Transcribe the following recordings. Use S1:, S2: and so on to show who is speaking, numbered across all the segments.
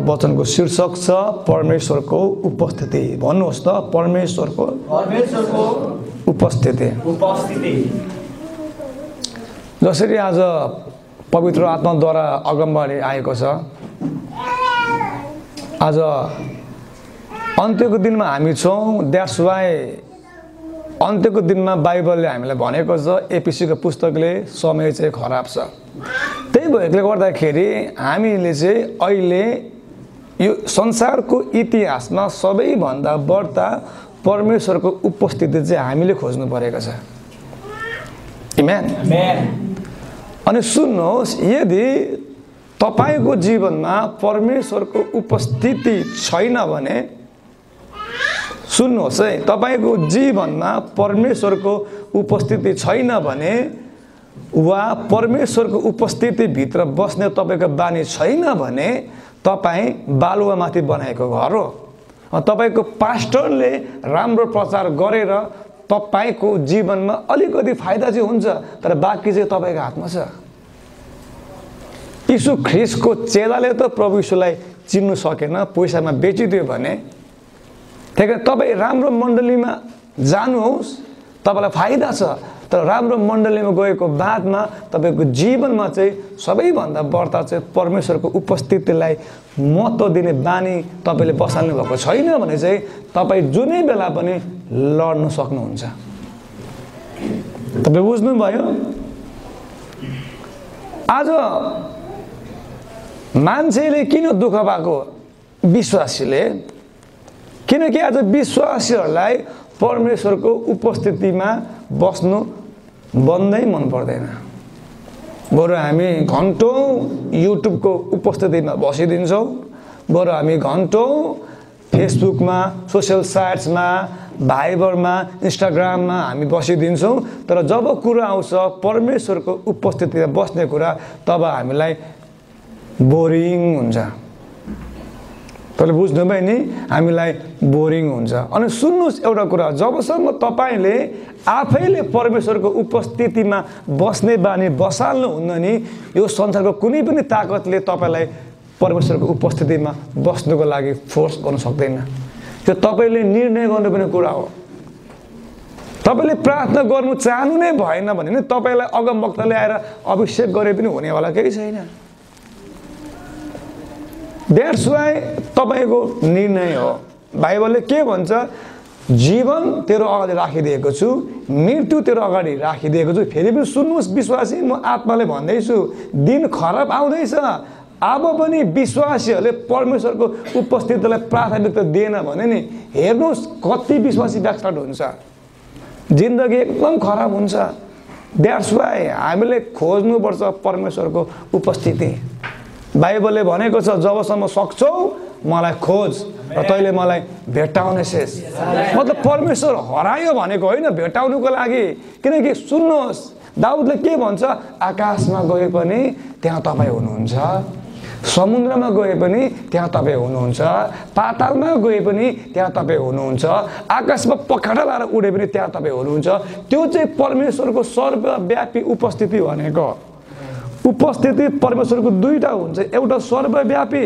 S1: वचनको शीर्षक छ परमेश्वरको उपस्थिति। भन्नुहोस् त परमेश्वरको उपस्थिति। जसरी आज पवित्र आत्माद्वारा अगमबाणी आएको छ, आज अन्त्यको दिनमा हामी छौँ। द्याट्स वाइ अन्त्यको दिनमा बाइबलले हामीलाई भनेको छ, एपिसीको पुस्तकले समय चाहिँ खराब छ। त्यही भएकोले गर्दाखेरि हामीले चाहिँ अहिले यो संसारको इतिहासमा सबैभन्दा बढ्ता परमेश्वरको उपस्थिति चाहिँ हामीले खोज्नु परेको छ। आमेन। अनि सुन्नुहोस्, यदि तपाईको जीवनमा परमेश्वरको उपस्थिति छैन भने, सुन्नुहोस् है, तपाईको जीवनमा परमेश्वरको उपस्थिति छैन भने वा परमेश्वरको उपस्थिति भित्र बस्ने तपाईको बानी छैन भने तपाई बालुवामाथि बनाएको घर हो। तपाईको पास्टरले राम्रो प्रचार गरेर तपाईको जीवनमा अलिकति फाइदा चाहिँ हुन्छ, तर बाँकी चाहिँ तपाईको हातमा छ। यीशु ख्रीष्टको चेलाले त प्रभु यीशुलाई चिन्नु सकेन, पैसामा बेचिदियो भने। त्यही कारण तपाईँ राम्रो मण्डलीमा जानुहोस्, तपाईँलाई फाइदा छ। तर राम्रो मण्डलीमा गएको बादमा तपाईँको जीवनमा चाहिँ सबैभन्दा बढ्ता चाहिँ परमेश्वरको उपस्थितिलाई महत्त्व दिने बानी तपाईँले बसाल्नु भएको छैन भने चाहिँ तपाईँ जुनै बेला पनि लड्न सक्नुहुन्छ। तपाईँ बुझ्नुभयो? आज मान्छेले किन दुःख भएको? विश्वासीले। किनकि आज विश्वासीहरूलाई परमेश्वरको उपस्थितिमा बस्नु बन्दै मन पर्दैन। बरु हामी घन्टौँ युट्युबको उपस्थितिमा बसिदिन्छौँ, बरु हामी घन्टौँ फेसबुकमा, सोसियल साइट्समा, भाइबरमा, इन्स्टाग्राममा हामी बसिदिन्छौँ। तर जब कुरा आउँछ परमेश्वरको उपस्थितिमा बस्ने कुरा, तब हामीलाई बोरिङ हुन्छ। तपाईँले बुझ्नुभयो नि, हामीलाई बोरिङ हुन्छ। अनि सुन्नुहोस् एउटा कुरा, जबसम्म तपाईँले आफैले परमेश्वरको उपस्थितिमा बस्ने बानी बसाल्नुहुन्न नि, यो संसारको कुनै पनि ताकतले तपाईँलाई परमेश्वरको उपस्थितिमा बस्नुको लागि फोर्स गर्न सक्दैन। त्यो तपाईँले निर्णय गर्नुपर्ने कुरा हो। तपाईँले प्रार्थना गर्नु चाहनु नै भएन भने नि तपाईँलाई अगमवक्ताले आएर अभिषेक गरे पनि हुनेवाला केही छैन। द्याट्स वाइ तपाईँको निर्णय हो। बाइबलले के भन्छ? जीवन तेरो अगाडि राखिदिएको छु, मृत्यु तेरो अगाडि राखिदिएको छु। फेरि पनि सुन्नुहोस् विश्वासी, म आत्माले भन्दैछु, दिन खराब आउँदैछ। अब पनि विश्वासीहरूले परमेश्वरको उपस्थितिलाई प्राथमिकता दिएन भने नि, हेर्नुहोस् कति विश्वासी ब्याकस्टार्ट हुन्छ, जिन्दगी एकदम खराब हुन्छ। द्याट्स वाइ हामीले खोज्नुपर्छ परमेश्वरको उपस्थिति। बाइबलले भनेको छ, जबसम्म सक्छौ मलाई खोज र तैँले मलाई भेट्टाउने शेष। मतलब परमेश्वर हरायो भनेको होइन, भेट्टाउनुको लागि। किनकि सुन्नुहोस्, दाउदले के भन्छ? आकाशमा गए पनि त्यहाँ तपाईँ हुनुहुन्छ, समुद्रमा गए पनि त्यहाँ तपाईँ हुनुहुन्छ, पातालमा गए पनि त्यहाँ तपाईँ हुनुहुन्छ, आकाशमा पखाटा लाएर उडे पनि त्यहाँ तपाईँ हुनुहुन्छ। त्यो चाहिँ परमेश्वरको सर्वव्यापी उपस्थिति भनेको। उपस्थिति परमेश्वरको दुईटा हुन्छ, एउटा सर्वव्यापी,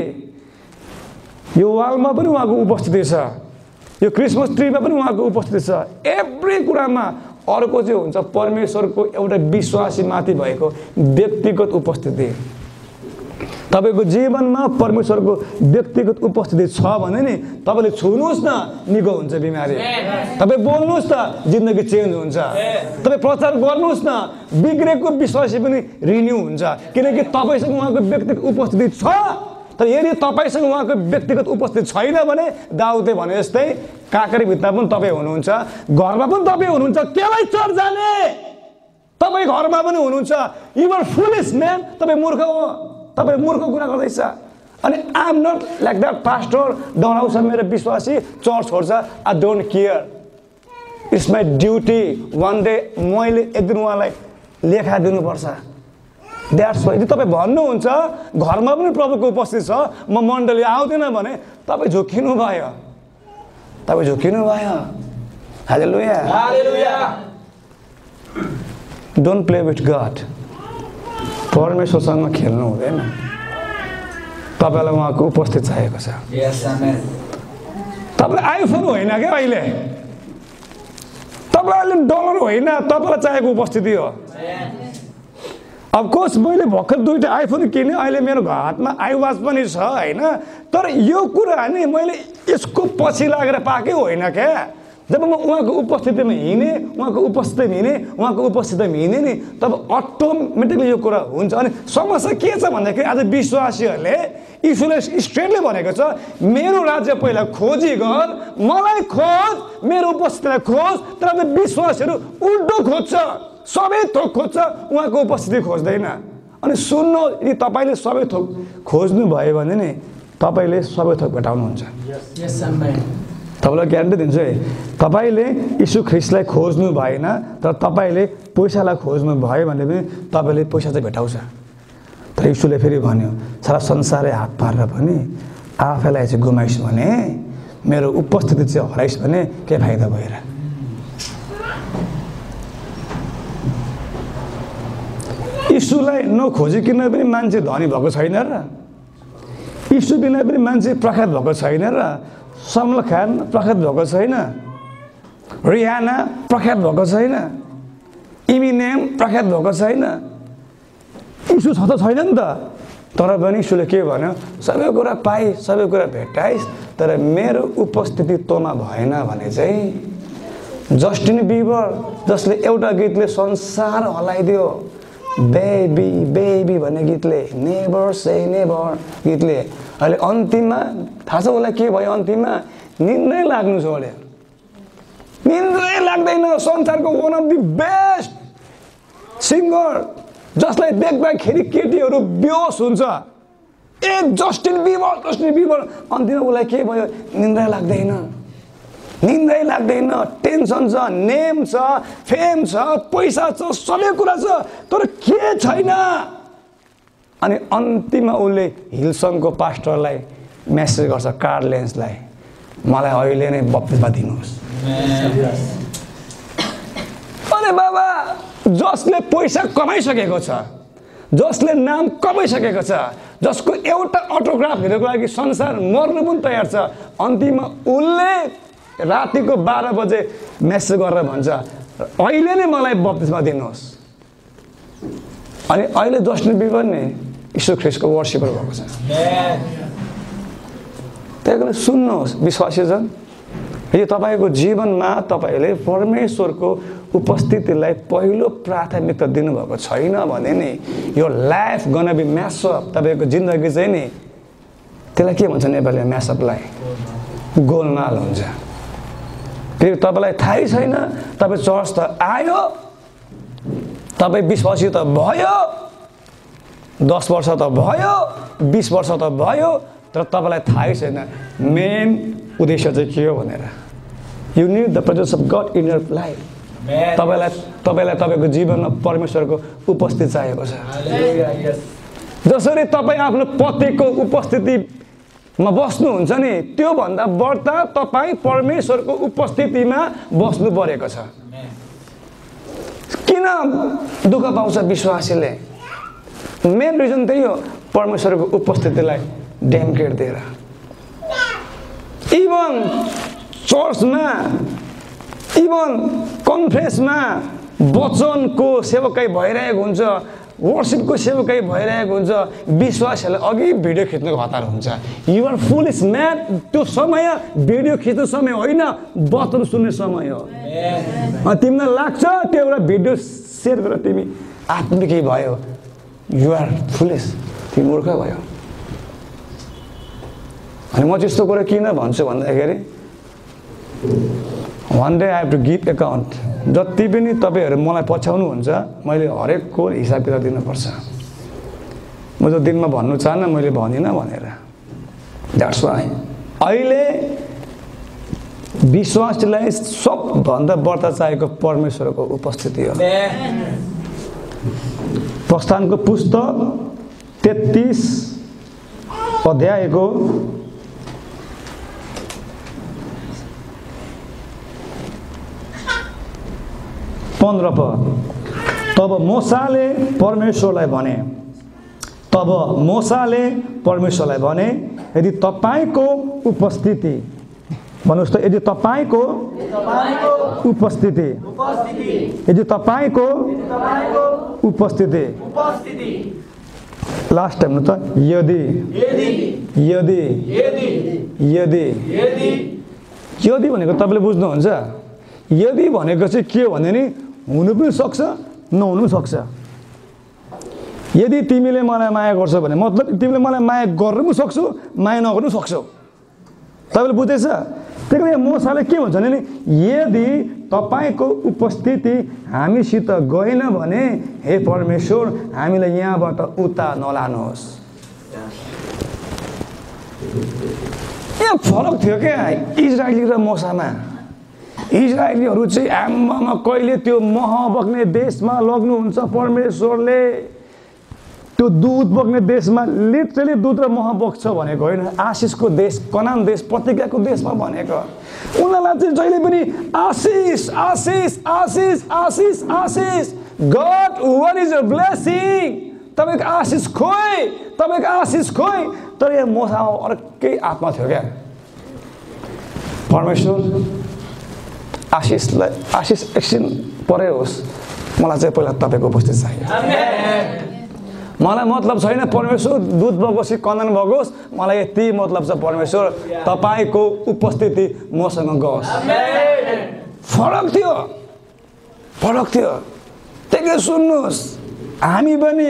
S1: यो वालमा पनि उहाँको उपस्थिति छ, यो क्रिसमस ट्रीमा पनि उहाँको उपस्थिति छ, एभ्री कुरामा। अर्को चाहिँ हुन्छ परमेश्वरको एउटा विश्वासीमाथि भएको व्यक्तिगत उपस्थिति। तपाईँको जीवनमा परमेश्वरको व्यक्तिगत उपस्थिति छ भने नि, तपाईँले छुनुहोस् न, निको हुन्छ बिमारी। तपाईँ बोल्नुहोस् न, जिन्दगी चेन्ज हुन्छ। तपाईँ प्रचार गर्नुहोस् न, बिग्रेको विश्वासी पनि रिन्यू हुन्छ। किनकि तपाईँसँग उहाँको व्यक्तिगत उपस्थिति छ। तर यदि तपाईँसँग उहाँको व्यक्तिगत उपस्थिति छैन भने, दाउदले भने जस्तै काँक्री भित्ता पनि तपाईँ हुनुहुन्छ, घरमा पनि तपाईँ हुनुहुन्छ, केलाई चर्च जाने? तपाईँ घरमा पनि हुनुहुन्छ। यु आर फुलिश म्यान, तपाईँ मूर्ख हो, तपाईँ मूर्ख कुरा गर्दैछ। अनि I am not like that pastor, डराउँछ मेरो विश्वासी, चर्च छोड्छ, I don't care, it's my duty. One day मैले एक दिन उहाँलाई लेखाइदिनुपर्छ। That's why. यदि तपाईँ भन्नुहुन्छ घरमा पनि प्रभुको उपस्थिति छ, म मण्डली आउँदैन भने तपाईँ झुक्किनु भयो, तपाईँ झुक्किनु भयो। Hallelujah, hallelujah. Don't play with God. परमेश्वरसँग खेल्नु हुँदैन। तपाईलाई उहाँको उपस्थिति चाहिएको छ। तपाईलाई आइफोन होइन क्या अहिले, तपाईलाई अहिले डलर होइन, तपाईलाई चाहिएको उपस्थिति हो। अफकोर्स मैले भर्खर 2टा आइफोन किने, अहिले मेरो हातमा आइवाच पनि छ होइन, तर यो कुरा नि मैले यसको पछि लागेर पाएकै होइन क्या। जब म उहाँको उपस्थितिमा हिँडेँ, उहाँको उपस्थितिमा हिँडेँ नि, तब अटोमेटिकली यो कुरा हुन्छ। अनि समस्या के छ भन्दाखेरि आज विश्वासीहरूले ईश्वरले स्ट्रेटले भनेको छ, मेरो राज्य पहिला खोजी गर, मलाई खोज, मेरो उपस्थितिलाई खोज। तर अब विश्वासीहरू उल्टो खोज्छ, सबै थोक खोज्छ, उहाँको उपस्थिति खोज्दैन। अनि सुन्नु, यदि तपाईँले सबै थोक खोज्नु भयो भने नि तपाईँले सबै थोक भेटाउनुहुन्छ। तपाईँलाई ग्यारेन्टी दिन्छु है, तपाईँले यीशु ख्रिस्टलाई खोज्नु भएन, तर तपाईँले पैसालाई खोज्नु भयो भने पनि तपाईँले पैसा चाहिँ भेटाउँछ। तर यीशुले फेरि भन्यो, सारा संसारै हात पारेर पनि आफैलाई चाहिँ गुमाइस् भने, मेरो उपस्थिति चाहिँ हराइस् भने के फाइदा भएर। यीशुलाई नखोजिकन पनि मान्छे धनी भएको छैन र, यीशु बिना पनि मान्छे प्रख्यात भएको छैन र। सलमान खान प्रख्यात भएको छैन, रिहाना प्रख्यात भएको छैन, इमिनेम प्रख्यात भएको छैन, यीशु छ त छैन नि त। तर पनि यीशुले के भन्यो, सबै कुरा पाइ, सबै कुरा भेटाइस्, तर मेरो उपस्थिति तँमा भएन भने चाहिँ। जस्टिन बिबर जसले एउटा गीतले संसार हलाइदियो, बेबी बेबी भन्ने गीतले, नेभर से नेभर गीतले, अहिले अन्तिममा थाहा छ उसलाई के भयो, अन्तिममा निन्द्रै लाग्नु छोड्यो, निन्द्रै लाग्दैन। संसारको one of the best singer जसलाई देख्दाखेरि केटीहरू बेहोस हुन्छ, ए जस्टिन बिबर अन्तिममा उसलाई के भयो, निन्द्रै लाग्दैन, निन्द्रै लाग्दैन। टेन्सन छ, नेम छ, फेम छ, पैसा छ, सबै कुरा छ, तर के छैन। अनि अन्तिममा उसले हिलसङको पास्टरलाई मेसेज गर्छ, कार्ल लेन्सलाई, मलाई अहिले नै बप्तिस्मा दिनुहोस्। अरे बाबा, जसले पैसा कमाइसकेको छ, जसले नाम कमाइसकेको छ, जसको एउटा अटोग्राफ हेरेको लागि संसार मर्नु पनि तयार छ, अन्तिममा उसले रातिको 12 बजे मेसेज गरेर भन्छ, अहिले नै मलाई बप्तिस्मा दिनुहोस्। अनि अहिले जस्टिन बिबर नि यीशु ख्रिस्टको वर्शिपर भएको छ। त्यही कारण सुन्नुहोस् विश्वासीजन, यदि तपाईँको जीवनमा तपाईँले परमेश्वरको उपस्थितिलाई पहिलो प्राथमिकता दिनुभएको छैन भने नि यो लाइफ गन बी म्यासअप, तपाईँको जिन्दगी चाहिँ नि त्यसलाई के भन्छ नेपालीमा, म्यासअपलाई गोलमाल हुन्छ। फेरि तपाईँलाई थाहै छैन, तपाईँ चर्च त आयो, तपाईँ विश्वासी त भयो, 10 वर्ष त भयो, 20 वर्ष त भयो, तर तपाईँलाई थाहै छैन मेन उद्देश्य चाहिँ के हो भनेर। You need the presence of God in your life. तपाईँलाई तपाईँको जीवनमा परमेश्वरको उपस्थिति चाहिएको छ। जसरी तपाईँ आफ्नो पतिको उपस्थितिमा बस्नुहुन्छ नि, त्योभन्दा बढ्ता तपाईँ परमेश्वरको उपस्थितिमा बस्नु परेको छ। किन दुःख पाउँछ विश्वासीले? मेन रिजन त्यही हो, परमेश्वरको उपस्थितिलाई डेमकेट दिएर। इभन चर्चमा, इभन कन्फरेन्समा वचनको सेवकाई भइरहेको हुन्छ, वर्शिपको सेवकाई भइरहेको हुन्छ, विश्वासीहरूले अघि भिडियो खिच्नुको हतार हुन्छ। You're foolish man. त्यो समय भिडियो खिच्ने समय होइन, वचन सुन्ने समय हो। तिमीलाई लाग्छ त्यो एउटा भिडियो सेयर गरेर तिमी आत्मिकै भयो, युआर फुलिश, तिमी मूर्ख भयो। अनि म त्यस्तो कुरा किन भन्छु भन्दाखेरि, one day I have to give account. जति पनि तपाईँहरू मलाई पछ्याउनुहुन्छ, मैले हरेकको हिसाब किताब दिनुपर्छ। म त दिनमा भन्नु चाहन्न, मैले भनिनँ भनेर। द्याट्स वाइ अहिले विश्वासलाई सबभन्दा बढ्ता चाहिएको परमेश्वरको उपस्थिति हो। प्रस्थानको पुस्तक 33 अध्यायको 15 पद। तब मूसाले परमेश्वरलाई भने, त
S2: तब मोसाले परमेश्वरलाई भने, यदि तपाईको उपस्थिति, भन्नुहोस् त, यदि तपाईको उपस्थिति, यदि तपाईको उपस्थिति, लास्ट टाइम त यदि यदि यदि यदि भनेको तपाईँले बुझ्नुहुन्छ। यदि भनेको चाहिँ के हो भने नि हुनु पनि सक्छ नहुनु पनि सक्छ। यदि तिमीले मलाई माया गर्छौ भने मतलब तिमीले मलाई माया गर्नु पनि सक्छौ, माया नगर्नु सक्छौ। तपाईँले बुझ्दैछ? त्यही कारण मोसाले के भन्छ भने नि यदि तपाईको उपस्थिति हामीसित गएन भने हे परमेश्वर हामीलाई यहाँबाट उता नलानुहोस्। यहाँ फरक थियो क्या इजरायली र मोसामा। इजरायलीहरू चाहिँ आम्मामा कहिले त्यो मह बग्ने देशमा लग्नुहुन्छ परमेश्वरले, त्यो दूध बग्ने देशमा, लिटरली दूध र मह बग्छ भनेको होइन, आशिषको देश, कनान देश, प्रतिज्ञाको देशमा भनेको। उनीहरूलाई चाहिँ जहिले पनि आशिष आशिष आशिष आशिष आशिष, God what is your blessing, तपाईँको आशिष खोइ, तपाईँको आशिष खोइ। तर यहाँ मोसामा अर्कै आत्मा थियो क्या। परमेश्वर आशिषलाई, आशिष एकछिन परे होस्, मलाई चाहिँ पहिला तपाईँको उपस्थिति चाहियो। मलाई मतलब छैन परमेश्वर दूध बगोस् कि कनान बगोस्, मलाई यति मतलब छ परमेश्वर तपाईँको उपस्थिति मसँग गओस्। फरक थियो, फरक थियो। त्यही सुन्नुहोस्, हामी पनि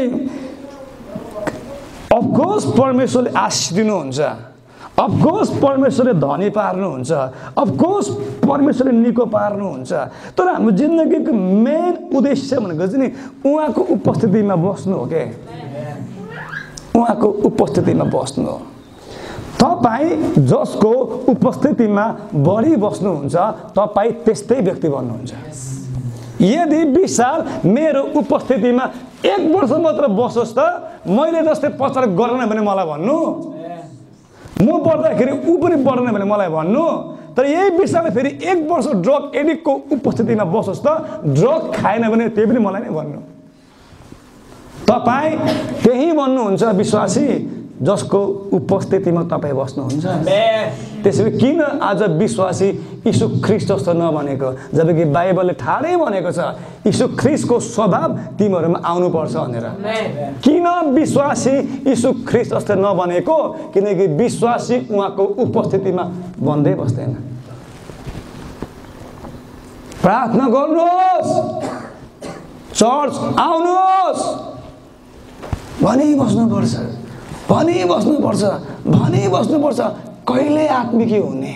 S2: अफकोर्स परमेश्वरले आशिष दिनुहुन्छ, अफकोर्स परमेश्वरले धनी पार्नुहुन्छ, अफकोर्स परमेश्वरले निको पार्नुहुन्छ। तर हाम्रो जिन्दगीको मेन उद्देश्य भनेको चाहिँ नि उहाँको उपस्थितिमा बस्नु हो के, उहाँको उपस्थितिमा बस्नु हो। तपाईँ जसको उपस्थितिमा बढी बस्नुहुन्छ तपाईँ त्यस्तै व्यक्ति बन्नुहुन्छ। यदि 20 साल मेरो उपस्थितिमा 1 वर्ष मात्र बसोस् त मैले जस्तै प्रचार गरेन भने मलाई भन्नु, म पढ्दाखेरि ऊ पनि पढ्दैन भने मलाई भन्नु। तर यही 20 साल फेरि 1 वर्ष ड्रग एडिक्टको उपस्थितिमा बसोस् त ड्रग खाएन भने त्यही पनि मलाई नै भन्नु। तपाईँ त्यही भन्नुहुन्छ विश्वासी जसको उपस्थितिमा तपाईँ बस्नुहुन्छ। त्यसैले किन आज विश्वासी यीशु ख्रीष्ट जस्तो नबनेको, जबकि बाइबलले ठाडै भनेको छ यीशु ख्रीष्टको स्वभाव तिमीहरूमा आउनुपर्छ भनेर। किन विश्वासी यीशु ख्रीष्ट जस्तो नबनेको? किनकि विश्वासी उहाँको उपस्थितिमा बन्दै बस्दैन। प्रार्थना गर्नुहोस्, चर्च आउनुहोस् भनी बस्नुपर्छ, भनी बस्नुपर्छ, भनी बस्नुपर्छ। कहिले आत्मिकी हुने,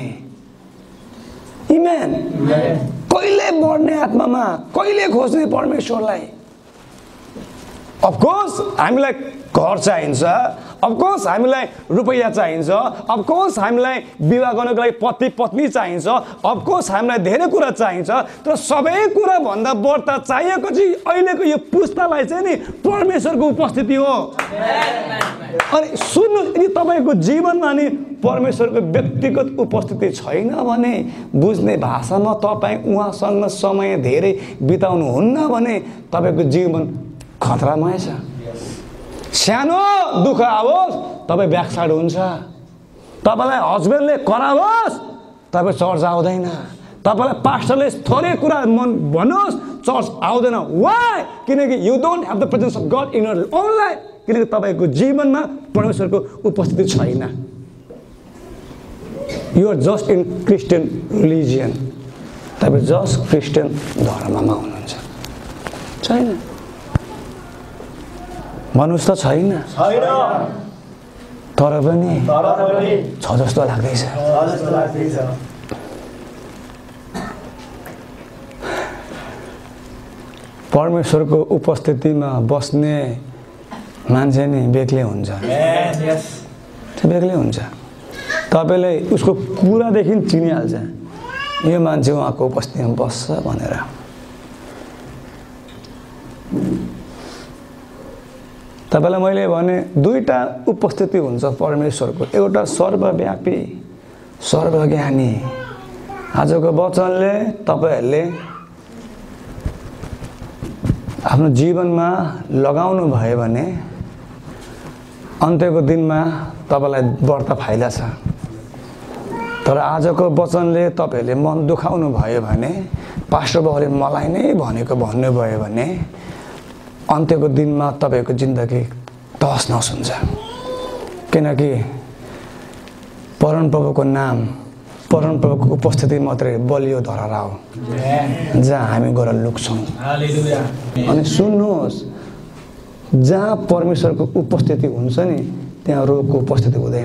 S2: इमेन, कहिले बढ्ने आत्मामा, कहिले खोज्ने परमेश्वरलाई। अफकोर्स हामीलाई घर चाहिन्छ, अफकोर्स हामीलाई रुपैयाँ चाहिन्छ, अफकोर्स हामीलाई विवाह गर्नको लागि पति पत्नी चाहिन्छ, अफकोर्स हामीलाई धेरै कुरा चाहिन्छ। तर सबै कुरा भन्दा बढ्ता चाहिएको चाहिँ अहिलेको यो पुस्तालाई चाहिँ नि परमेश्वरको उपस्थिति हो। अनि सुन्नु, यदि तपाईँको जीवनमा नि परमेश्वरको व्यक्तिगत उपस्थिति छैन भने, बुझ्ने भाषामा तपाईँ उहाँसँग समय धेरै बिताउनुहुन्न भने तपाईँको जीवन खतरामय छ। सानो दुःख आओस् तपाईँ ब्याकसाइड हुन्छ, तपाईँलाई हस्बेन्डले कराओस् तपाईँ चर्च आउँदैन, तपाईँलाई पास्टरले थोरै कुरा मन भन्नुहोस् चर्च आउँदैन। वाइ? किनकि you don't have the presence of God in your own life. किनकि तपाईँको जीवनमा परमेश्वरको उपस्थिति छैन। You are just in Christian religion, तपाईँ जस्ट क्रिस्चियन धर्ममा हुनुहुन्छ। छैन भन्नुहोस् त, छैन? तर पनि छ जस्तो लाग्दैछ। परमेश्वरको उपस्थितिमा बस्ने मान्छे नि बेग्लै हुन्छ, बेग्लै हुन्छ। तपाईँले उसको कुरादेखि चिनिहाल्छ यो मान्छे उहाँको उपस्थितिमा बस्छ भनेर। तपाईँलाई मैले भने दुईटा उपस्थिति हुन्छ परमेश्वरको, एउटा सर्वव्यापी, सर्वज्ञानी। आजको वचनले तपाईँहरूले आफ्नो जीवनमा लगाउनु भयो भने
S1: अन्त्यको दिनमा तपाईँलाई व्रत फाइदा छ। तर आजको वचनले तपाईँहरूले मन दुखाउनु भयो भने, पास्टर बाबुले मलाई नै भनेको भन्नुभयो भने अन्त्यको दिनमा तपाईँको जिन्दगी तहस नहस हुन्छ। किनकि परमप्रभुको नाम, परमप्रभुको उपस्थिति मात्रै बलियो धरहरा हो जहाँ हामी गएर लुक्छौँ। अनि सुन्नुहोस्, जहाँ परमेश्वरको उपस्थिति हुन्छ नि त्यहाँ रोगको उपस्थिति हुँदैन।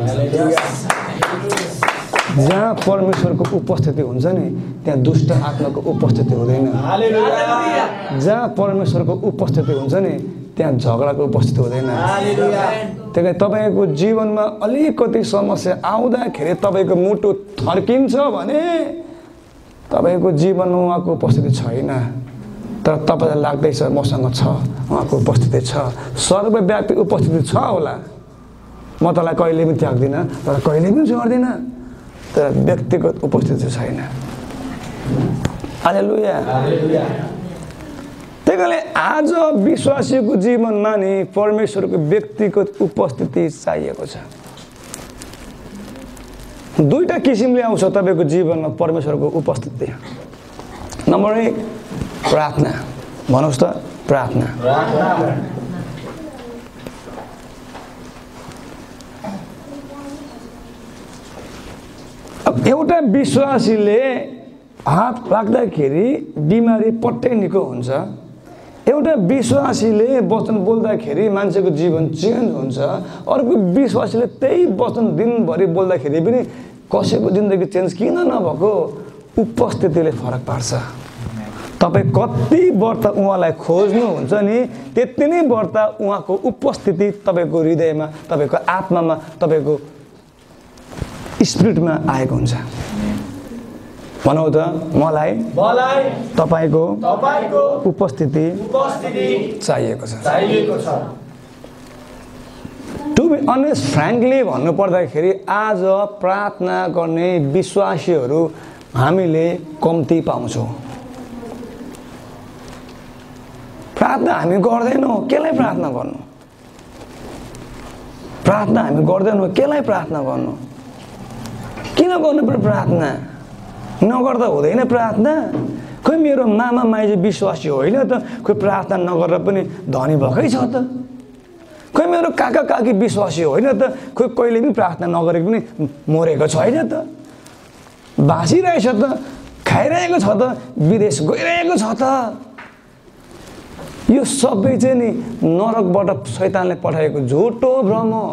S1: जहाँ परमेश्वरको उपस्थिति हुन्छ नि त्यहाँ दुष्ट आत्माको उपस्थिति हुँदैन। जहाँ परमेश्वरको उपस्थिति हुन्छ नि त्यहाँ झगडाको उपस्थिति हुँदैन। त्यही कारण तपाईँको जीवनमा अलिकति समस्या आउँदाखेरि तपाईँको मुटु थर्किन्छ भने तपाईँको जीवनमा उहाँको उपस्थिति छैन। तर तपाईँलाई लाग्दैछ मसँग छ, उहाँको उपस्थिति छ, सर्वव्यापी उपस्थिति छ होला। म तँलाई कहिले पनि त्याग्दिनँ, तर कहिले पनि छोड्दिनँ, तर व्यक्तिगत उपस्थिति छैन। हालेलुया। त्यही कारणले आज विश्वासीको जीवनमा नि परमेश्वरको व्यक्तिगत उपस्थिति चाहिएको छ। दुईटा किसिमले आउँछ तपाईँको जीवनमा परमेश्वरको उपस्थिति। नम्बर 1 प्रार्थना। भन्नुहोस् त, प्रार्थना। अब एउटा विश्वासीले हात राख्दाखेरि बिमारी पट्टै निको हुन्छ। एउटा विश्वासीले वचन बोल्दाखेरि मान्छेको जीवन चेन्ज हुन्छ। अर्को विश्वासीले त्यही वचन दिनभरि बोल्दाखेरि पनि कसैको जिन्दगी चेन्ज किन नभएको, उपस्थितिले फरक पार्छ। तपाईँ कति व्रत उहाँलाई खोज्नुहुन्छ नि त्यति नै व्रत उहाँको उपस्थिति तपाईँको हृदयमा, तपाईँको आत्मामा, तपाईँको स्पिरिटमा आएको हुन्छ। भनौँ त, मलाई तपाईँको उपस्थिति चाहिएको छ। टु बी अनेस्ट, फ्र्याङ्कली भन्नुपर्दाखेरि आज प्रार्थना गर्ने विश्वासीहरू हामीले कम्ती पाउँछौँ। प्रार्थना हामी गर्दैनौँ, केलाई प्रार्थना गर्नु? प्रार्थना हामी गर्दैनौँ, केलाई प्रार्थना गर्नु? किन गर्नु पर्यो प्रार्थना? नगर्दा हुँदैन प्रार्थना? खोइ मेरो मामा माइजी विश्वासी होइन त, खोइ प्रार्थना नगरेर पनि धनी भएकै छ त। खोइ मेरो काका काकी विश्वासी होइन त, खोइ कहिले पनि प्रार्थना नगरेको पनि मरेको छैन त। भाँसिरहेछ त, खाइरहेको छ त, विदेश गइरहेको छ त। यो सबै चाहिँ नि नरकबाट शैतानले पठाएको झुटो भ्रम हो।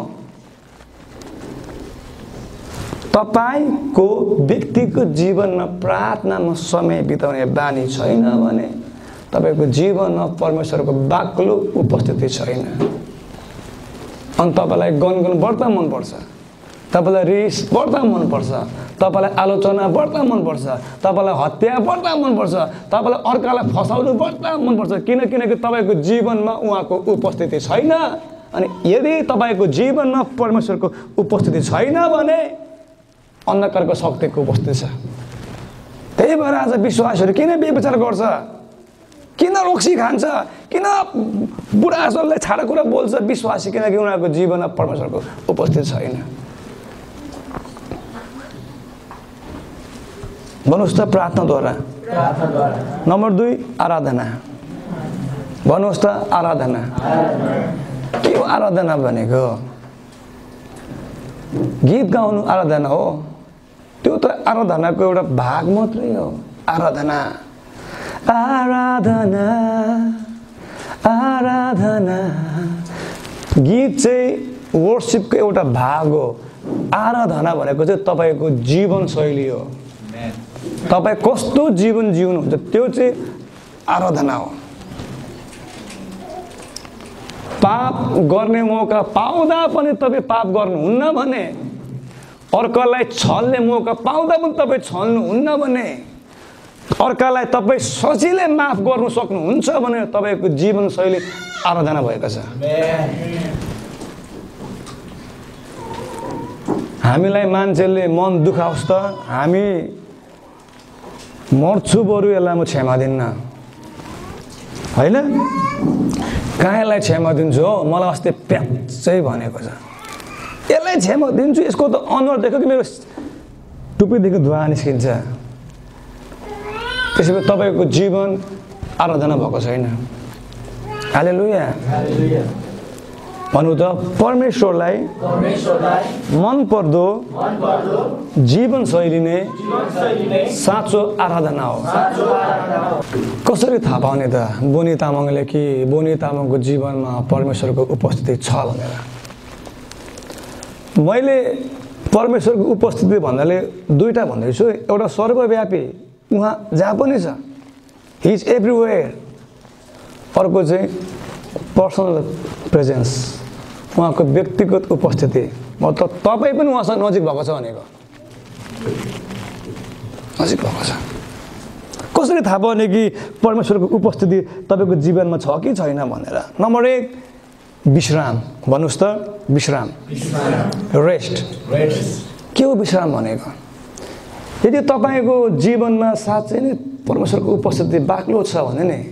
S1: तपाईको व्यक्तिगत जीवनमा प्रार्थनामा समय बिताउने बानी छैन भने तपाईको जीवनमा परमेश्वरको बाक्लो उपस्थिति छैन। अनि तपाईलाई गनगन बढ्दा मनपर्छ, तपाईलाई रिस बढ्दा मनपर्छ, तपाईलाई आलोचना बढ्दा मनपर्छ, तपाईलाई हत्या बढ्दा मनपर्छ, तपाईलाई अर्कालाई फसाउनु बढ्दा मनपर्छ। किनकि तपाईको जीवनमा उहाँको उपस्थिति छैन। अनि यदि तपाईको जीवनमा परमेश्वरको उपस्थिति छैन भने अन्धकारको शक्तिको उपस्थिति छ। त्यही भएर आज विश्वासहरू किन व्यभिचार गर्छ, किन रक्सी खान्छ, किन बुढाजोले छाडा कुरा बोल्छ विश्वासी? किनकि उनीहरूको जीवनमा परमेश्वरको उपस्थिति छैन। भन्नुहोस् त, प्रार्थनाद्वारा। नम्बर 2 आराधना। भन्नुहोस् त, आराधना। के हो आराधना भनेको? गीत गाउनु आराधना हो? त्यो त आराधनाको एउटा भाग मात्रै हो। आराधना, आराधना, आराधना। गीत चाहिँ वर्शिपको एउटा भाग हो। आराधना भनेको चाहिँ तपाईँको जीवनशैली हो। तपाईँ कस्तो जीवन जिउनुहुन्छ त्यो चाहिँ आराधना हो। पाप गर्ने मौका पाउँदा पनि तपाईँ पाप गर्नुहुन्न भने, अर्कालाई छल्ने मौका पाउँदा पनि तपाईँ छल्नुहुन्न भने, अर्कालाई तपाईँ सजिलै माफ गर्नु सक्नुहुन्छ भने तपाईँको जीवनशैली आराधना भएको छ। हामीलाई मान्छेले मन दुखाओस् त हामी मर्छु बरु यसलाई म क्षमा दिन्न, होइन? कहाँलाई क्षमा दिन्छु हो? मलाई अस्ति प्याच्चै भनेको छ। यसलाई क्षम दिन्छु, यसको त अनुहार देख्यो कि मेरो टुप्पीदेखि धुवा निस्किन्छ। त्यसैले तपाईँको जीवन आराधना भएको छैन। हालेलुया। भन्नु त परमेश्वरलाई मनपर्दो जीवनशैली नै साँचो आराधना हो। कसरी थाहा पाउने त बोनी तामाङले कि बोनी तामाङको जीवनमा परमेश्वरको उपस्थिति छ भनेर? मैले परमेश्वरको उपस्थिति भन्नाले दुईटा भन्दैछु। एउटा सर्वव्यापी, उहाँ जहाँ पनि छ, हि इज एभ्रिवेयर। अर्को चाहिँ पर्सनल प्रेजेन्स, उहाँको व्यक्तिगत उपस्थिति। मतलब तपाईँ पनि उहाँसँग नजिक भएको छ भनेको, नजिक भएको छ। कसरी थाहा पाउने कि परमेश्वरको उपस्थिति तपाईँको जीवनमा छ कि छैन भनेर? नम्बर 1, विश्राम। भन्नुहोस् त, विश्राम, रेस्ट। के हो विश्राम भनेको? यदि तपाईँको जीवनमा साँच्चै नै परमेश्वरको उपस्थिति बाक्लो छ भने नि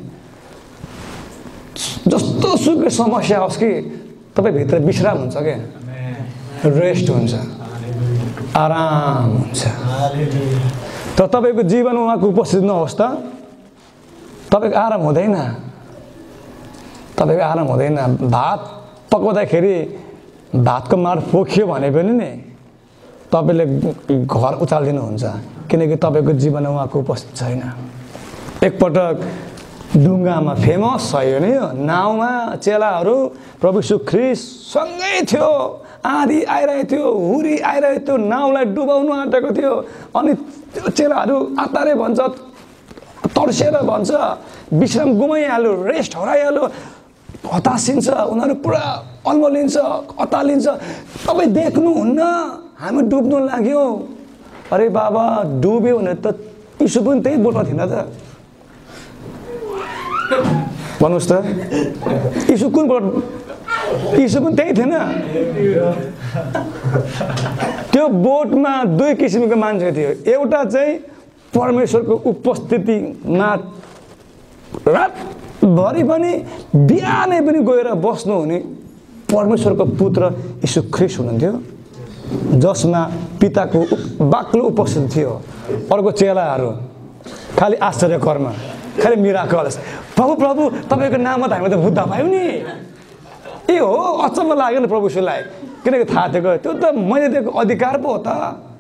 S1: जस्तो सुकै समस्या होस् कि तपाईँभित्र विश्राम हुन्छ क्या, रेस्ट हुन्छ, आराम हुन्छ। तर तपाईँको जीवनमा उहाँको उपस्थिति नहोस् त तपाईँको आराम हुँदैन, तपाईँको आराम हुँदैन। भात पकाउँदाखेरि भातको माड पोखियो भने पनि नि तपाईँले घर उचालिदिनुहुन्छ, किनकि तपाईँको जीवनमा उहाँको उपस्थिति छैन। एकपटक डुङ्गामा फेमस भयो नि, नाउँमा चेलाहरू प्रभु यीशु ख्रीष्ट सँगै थियो, आँधी आइरहेको थियो, हुरी आइरहेको थियो, नाउँलाई डुबाउनु आँटेको थियो। अनि चेलाहरू आतारे भन्छ, तर्सेर भन्छ, विश्राम गुमाइहाल्यो, रेस्ट हराइहाल्यो, हतासिन्छ, उनीहरू पुरा अल्मलिन्छ, अतालिन्छ। तपाईँ देख्नुहुन्न हामी डुब्नु लाग्यो। अरे बाबा, डुब्यो भने त यीशु पनि त्यही बोटमा थिएन त? भन्नुहोस् त, यीशु कुन बोट? यीशु पनि त्यही थिएन? त्यो बोटमा दुई किसिमको मान्छे थियो। एउटा चाहिँ परमेश्वरको उपस्थितिमा रातभरि पनि बिहानै पनि गएर बस्नु हुने परमेश्वरको पुत्र यीशु ख्रीष्ट हुनुहुन्थ्यो, जसमा पिताको बाक्लो उपस्थिति थियो। अर्को चेलाहरू खालि आश्चर्य कर्म, खालि मिराकल्स। प्रभु प्रभु तपाईँको नाममा त हामीले त बुद्ध पायौँ नि। ए हो, अचम्म लाग्यो नि प्रभु यीशुलाई, किनकि थाहा थियो त्यो त मैले दिएको अधिकार पो हो त।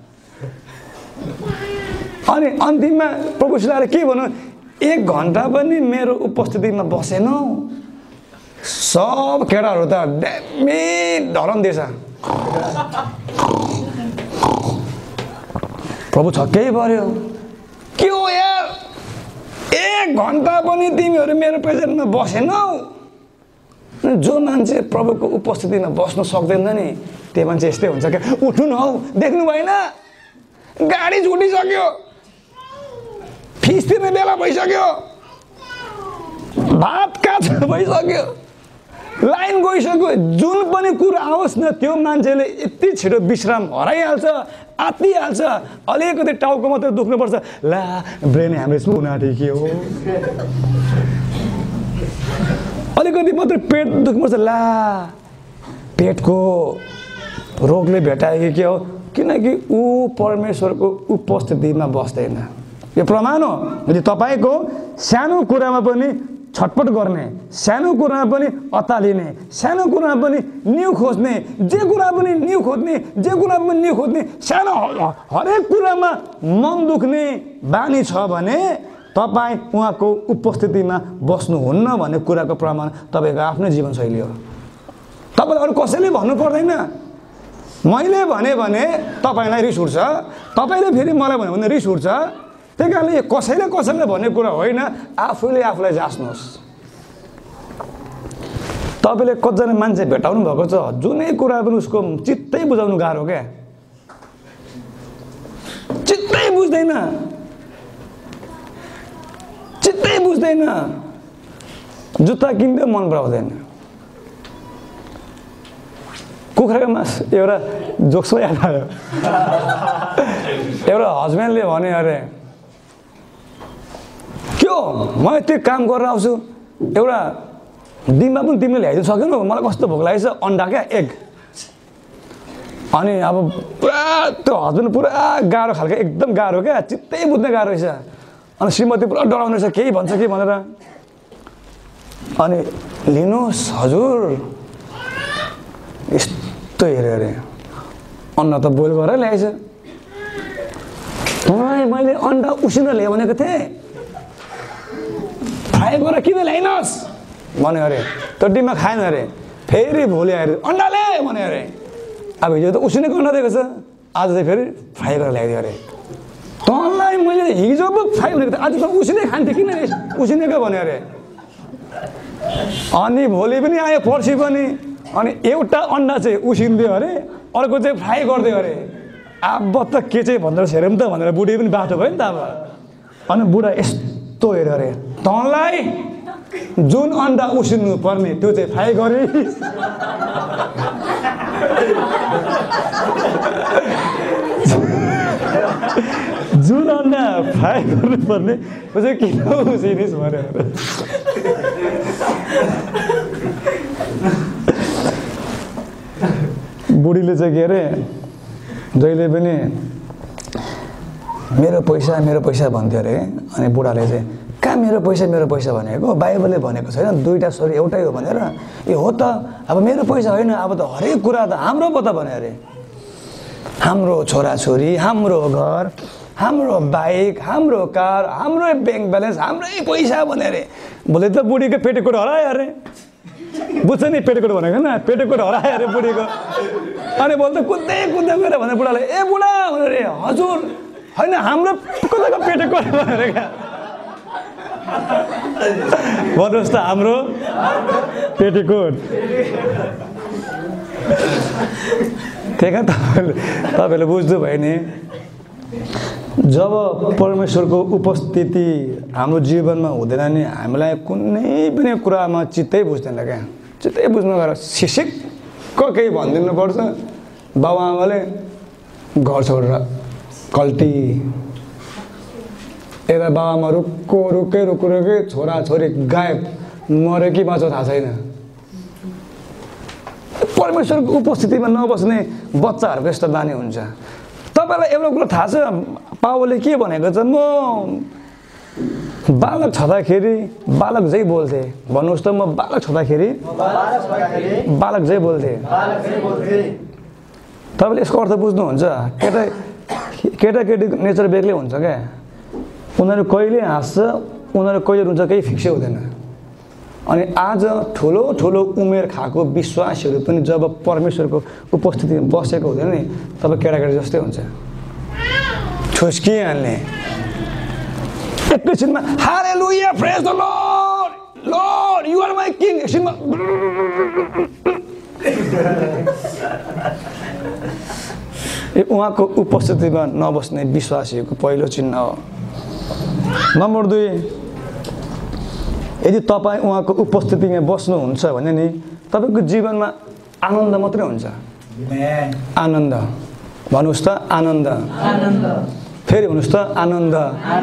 S1: अनि अन्तिममा प्रभु यीशुले के भन्नु, 1 घन्टा पनि मेरो उपस्थितिमा बसेनौ, सब केटाहरू त ड्यामी डराउँदैछ। प्रभु छक्कै पर्यो, के हो यार, 1 घन्टा पनि तिमीहरू मेरो प्रेजेन्टमा बसेनौ? जो मान्छे प्रभुको उपस्थितिमा बस्नु सक्दैन नि, त्यो मान्छे यस्तै हुन्छ क्या। उठ्नु न हौ, देख्नु भएन गाडी छुटिसक्यो, फिस तिर्ने बेला भइसक्यो, भात काँचो भइसक्यो, लाइन गइसक्यो, जुन पनि कुरा आओस् न त्यो मान्छेले यति छिटो विश्राम हराइहाल्छ, आत्तिहाल्छ। अलिकति टाउको मात्रै दुख्नुपर्छ, ला ब्रेन ह्यामरेज हुन आँट्यो के हो, अलिकति मात्रै पेट दुख्नुपर्छ, ला पेटको रोगले भेटायो कि के हो, किनकि ऊ परमेश्वरको उपस्थितिमा बस्दैन। यो प्रमाण हो। यदि तपाईँको सानो कुरामा पनि छटपट गर्ने, सानो कुरामा पनि अतालिने, सानो कुरामा पनि न्यु खोज्ने, जे कुरा पनि न्यु खोज्ने, जे कुरा पनि न्यु खोज्ने, सानो हरेक कुरामा मन दुख्ने बानी छ भने तपाईँ उहाँको उपस्थितिमा बस्नुहुन्न भन्ने कुराको प्रमाण तपाईँको आफ्नै जीवनशैली हो। तपाईँले अरू कसैले भन्नु पर्दैन। मैले भने तपाईँलाई रिस उठ्छ, तपाईँले फेरि मलाई भन्यो भने रिस उठ्छ। त्यही कारणले कसैले भन्ने कुरा होइन, आफूले आफूलाई जाँच्नुहोस्। तपाईँले कतिजना मान्छे भेटाउनु भएको छ, जुनै कुरा पनि उसको चित्तै बुझाउनु गाह्रो क्या, चित्तै बुझ्दैन, जुत्ता किन्दै मन पराउँदैन। कुखुराको मासु एउटा जोक्सो याद आयो। एउटा हस्बेन्डले भने, अरे के हो म यति काम गरेर आउँछु, एउटा डिम्बा पनि तिमीले ल्याइदिनु सकेनौ, मलाई कस्तो भोक लागेछ, अन्डा क्या एग।
S2: अनि अब पुरा त्यो हस्बेन्ड पुरा गाह्रो खालको एकदम गाह्रो क्या चित्तै बुझ्ने गाह्रो रहेछ अनि श्रीमती पुरा डराउने रहेछ केही भन्छ कि भनेर अनि लिनुहोस् हजुर यस्तो हेऱ्यो अरे अन्डा त बोइल गरेर ल्याएछ मैले अन्डा उसिनेर ल्याएँ भनेको थिएँ फ्राई गरेर किन ल्याइनस् भन्यो अरे त्यो डिममा खाएन अरे फेरि भोलि आएर अन्डा ल्याए भन्यो अरे अब हिजो त उसिनेको अन्डा दिएको छ आज चाहिँ फेरि फ्राई गरेर ल्याइदियो अरे तँलाई मैले हिजो पो फ्राई भनेको थिएँ आज त उसिनै खान्थेँ किन उसिनेको भन्यो अरे अनि भोलि पनि आयो पर्सि पनि अनि एउटा अन्डा चाहिँ उसिनिदियो अरे अर्को चाहिँ फ्राई गरिदियो अरे अब त के चाहिँ भन्दो रहेछ हेरौँ त भनेर बुढी पनि बाटो भयो नि त अब अनि बुढा यस्तो हेऱ्यो अरे तँलाई जुन अन्डा उसिन्नु पर्ने त्यो चाहिँ फ्राई गरिस् जुन अन्डा फ्राई गर्नुपर्ने त्यो चाहिँ किन उसिनिस् भनेर बुढीले चाहिँ के अरे जहिले पनि मेरो पैसा भन्थ्यो अरे अनि बुढाले चाहिँ कहाँ मेरो पैसा भनेको बाइबलले भनेको छैन दुईटा छोरी एउटै हो भनेर ए हो त अब मेरो पैसा होइन अब त हरेक कुरा त हाम्रो पो त भन्यो अरे हाम्रो छोराछोरी हाम्रो घर हाम्रो बाइक हाम्रो कार हाम्रो ब्याङ्क ब्यालेन्स हाम्रै पैसा भन्यो अरे भोलि त बुढीको पेटीकोट हरायो अरे बुझ्छ नि पेटीकोट भनेको न पेटीकोट हरायो अरे बुढीको अनि बोल्दा कुद्दै गएर भने बुढाले ए बुढा भनेर अरे हजुर होइन हाम्रो कताको पेटीकोट भनेर क्या भन्नुहोस् त हाम्रो पेटीकोट त्यही कारण तपाईँहरूले बुझ्नु भयो नि जब परमेश्वरको उपस्थिति हाम्रो जीवनमा हुँदैन नि हामीलाई कुनै पनि कुरामा चित्तै बुझ्दैन क्या चित्तै बुझ्नु गएर सिसिक्क केही भनिदिनु पर्छ बाबुआमाले घर छोडेर कल्टी यता बाबामा रुकै छोराछोरी गायब मऱ्यो कि बाँच्यो थाहा छैन परमेश्वरको उपस्थितिमा नबस्ने बच्चाहरूको यस्तो बानी हुन्छ तपाईँलाई एउटा कुरो थाहा छ पावलले के भनेको छ म बालक छँदाखेरि बालक झै बोल्थेँ भन्नुहोस् त म बालक छँदाखेरि बालक झै बोल्थेँ तपाईँले यसको अर्थ बुझ्नुहुन्छ केटाकेटीको नेचर बेग्लै हुन्छ क्या उनीहरू कहिले हाँस्छ उनीहरू कहिले रुन्छ केही फिक्सै हुँदैन अनि आज ठुलो उमेर खाएको विश्वासीहरू पनि जब परमेश्वरको उपस्थितिमा बसेको हुँदैन नि तब केटाकेटी जस्तै हुन्छ ठुस्किहाल्ने एकैछिनमा hallelujah praise the Lord Lord you are my king एकछिनमा उहाँको उपस्थितिमा नबस्ने विश्वासीहरूको पहिलो चिन्ह हो नम्बर 2 यदि तपाईँ उहाँको उपस्थितिमा बस्नुहुन्छ भने नि तपाईँको जीवनमा आनन्द मात्रै हुन्छ आनन्द भन्नुहोस् त आनन्द फेरि भन्नुहोस् त आनन्द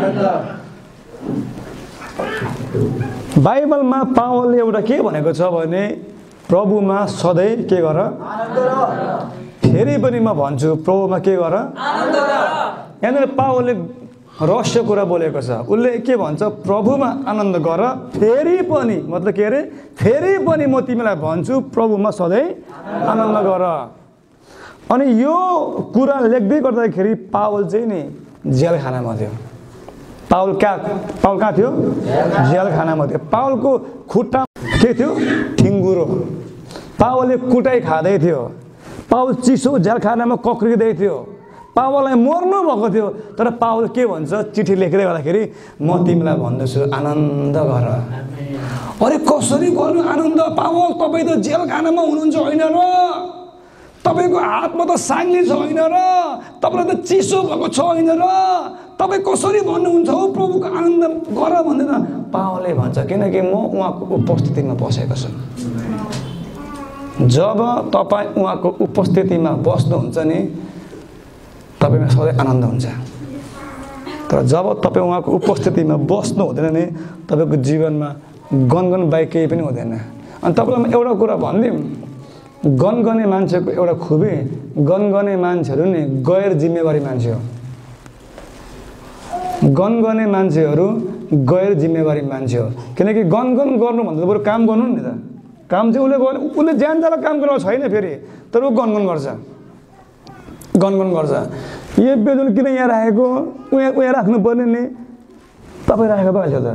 S2: बाइबलमा पावलले एउटा के भनेको छ भने प्रभुमा सधैँ के गर फेरि पनि म भन्छु प्रभुमा के गर यहाँनिर पावलले रहस्य कुरा बोलेको छ उसले के भन्छ प्रभुमा आनन्द गर फेरि पनि मतलब के अरे फेरि पनि म तिमीलाई भन्छु प्रभुमा सधैँ आनन्द गर अनि यो कुरा लेख्दै गर्दाखेरि पावल चाहिँ नि जेलखानामा थियो पावल कहाँ थियो जेलखानामा थियो पावलको खुट्टा के थियो ठिङ्गुरो पावलले कुटाइ खाँदै थियो पावल चिसो जेलखानामा कक्रिँदै थियो पावललाई मर्नु भएको थियो तर पावल के भन्छ चिठी लेख्दै गर्दाखेरि म तिमीलाई भन्दछु आनन्द गर अरे कसरी गर्नु आनन्द पावल तपाईँ त जेलखानामा हुनुहुन्छ होइन र तपाईँको हातमा त साङ्ली छ होइन र तपाईँलाई त चिसो भएको छ होइन र तपाईँ कसरी भन्नुहुन्छ हौ प्रभुको आनन्द गर भन्दैन पावलले भन्छ किनकि म उहाँको उपस्थितिमा बसेको छु जब तपाईँ उहाँको उपस्थितिमा बस्नुहुन्छ नि तपाईमा सधैँ आनन्द हुन्छ तर जब तपाईँ उहाँको उपस्थितिमा बस्नु हुँदैन नि तपाईँको जीवनमा गनगन बाहेक केही पनि हुँदैन अनि तपाईँलाई एउटा कुरा भनिदिउँ
S1: गनगने मान्छेको एउटा खुबी गनगने मान्छेहरू नि गैर जिम्मेवारी मान्छे हो। गनगने मान्छेहरू गैर जिम्मेवारी मान्छे हो, किनकि गनगन गर्नुभन्दा बरु काम गर्नु नि त। काम चाहिँ उसले ज्यान जाला काम गरेको छैन फेरि, तर ऊ गनगन गर्छ, गनगन गर्छ। यो बेलुन किन यहाँ राखेको, उहाँ राख्नु पर्ने नि, तपाईँ राखेको पो हाल्छ त।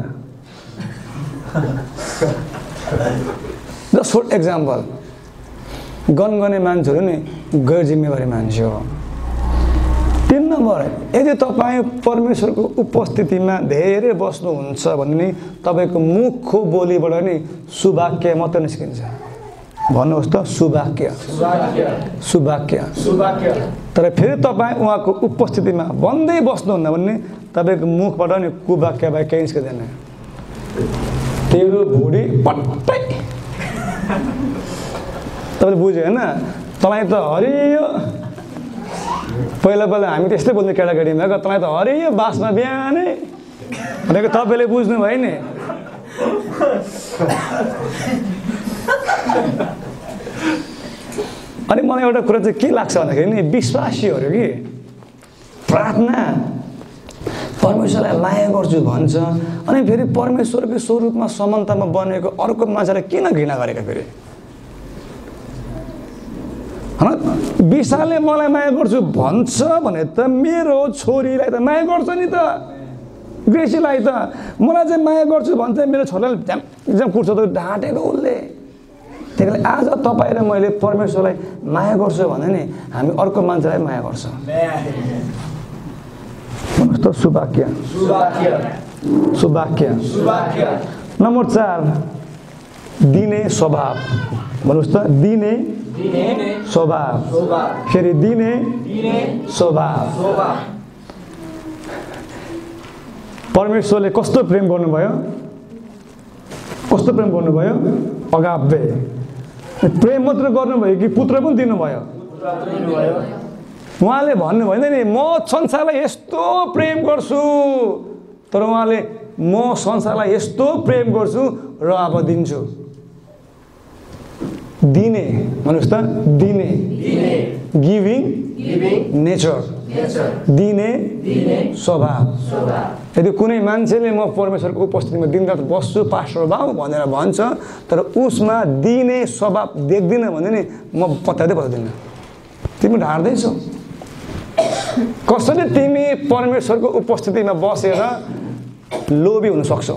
S1: जस्ट फर एक्जाम्पल, गनगने मान्छेहरू नि गैर जिम्मेवारी मान्छे हो। 3 नम्बर, यदि तपाईँ परमेश्वरको उपस्थितिमा धेरै बस्नुहुन्छ भने नि तपाईँको मुखको बोलीबाट नि सुवाक्य मात्र निस्किन्छ। भन्नुहोस् त, सुवाक्य, सुवाक्य। तर फेरि तपाईँ उहाँको उपस्थितिमा बन्दै बस्नुहुन्न भने तपाईँको मुखबाट नि कुवाक्य बाहेक केही निस्किँदैन। तेरो भुँडी पट्टै, तपाईँले बुझ्यो होइन? तँलाई त हरियो, पहिला हामी त्यस्तै बोल्ने केटाकेटीमा, तँलाई त हरियो बासमा बिहानै भनेको तपाईँले बुझ्नु भयो नि। अनि मलाई एउटा कुरा चाहिँ के लाग्छ भन्दाखेरि नि, विश्वासीहरू कि प्रार्थना परमेश्वरलाई माया गर्छु भन्छ, अनि फेरि परमेश्वरको स्वरूपमा समानतामा बनेको अर्को मान्छेलाई किन घृणा गरेका फेरि? विशालले मलाई माया गर्छु भन्छ भने त मेरो छोरीलाई त माया गर्छ नि त, ग्रेसीलाई त। मलाई चाहिँ माया गर्छु भन्छ, मेरो छोरालाई झ्याम कुर्छ त ढाँटेको उसले। त्यही कारण आज तपाईँ र मैले परमेश्वरलाई माया गर्छु भने नि हामी अर्को मान्छेलाई माया गर्छ। भन्नुहोस् त, सुवाक्य, सुवाक्य। नम्बर 4, दिने स्वभाव। भन्नुहोस् त, दिने स्वभाव, फेरि दिने स्वभाव। परमेश्वरले कस्तो प्रेम गर्नुभयो, कस्तो प्रेम गर्नुभयो? अगापे। प्रेम मात्र गर्नुभयो कि पुत्र पनि दिनुभयो? उहाँले भन्नुभयो नि, म संसारलाई यस्तो प्रेम गर्छु, तर उहाँले म संसारलाई यस्तो प्रेम गर्छु र अब दिन्छु। दिने, भन्नुहोस् त, दिने, गिभिङ नेचर, दिने स्वभाव। यदि कुनै मान्छेले म परमेश्वरको उपस्थितिमा दिनरात बस्छु पास्टर बाबु भनेर भन्छ, तर उसमा दिने स्वभाव देख्दिनँ भने नि म बताउँदिनँ, तिमी ढाड्दैछौ। कसरी तिमी परमेश्वरको उपस्थितिमा बसेर लोभी हुन सक्छौ?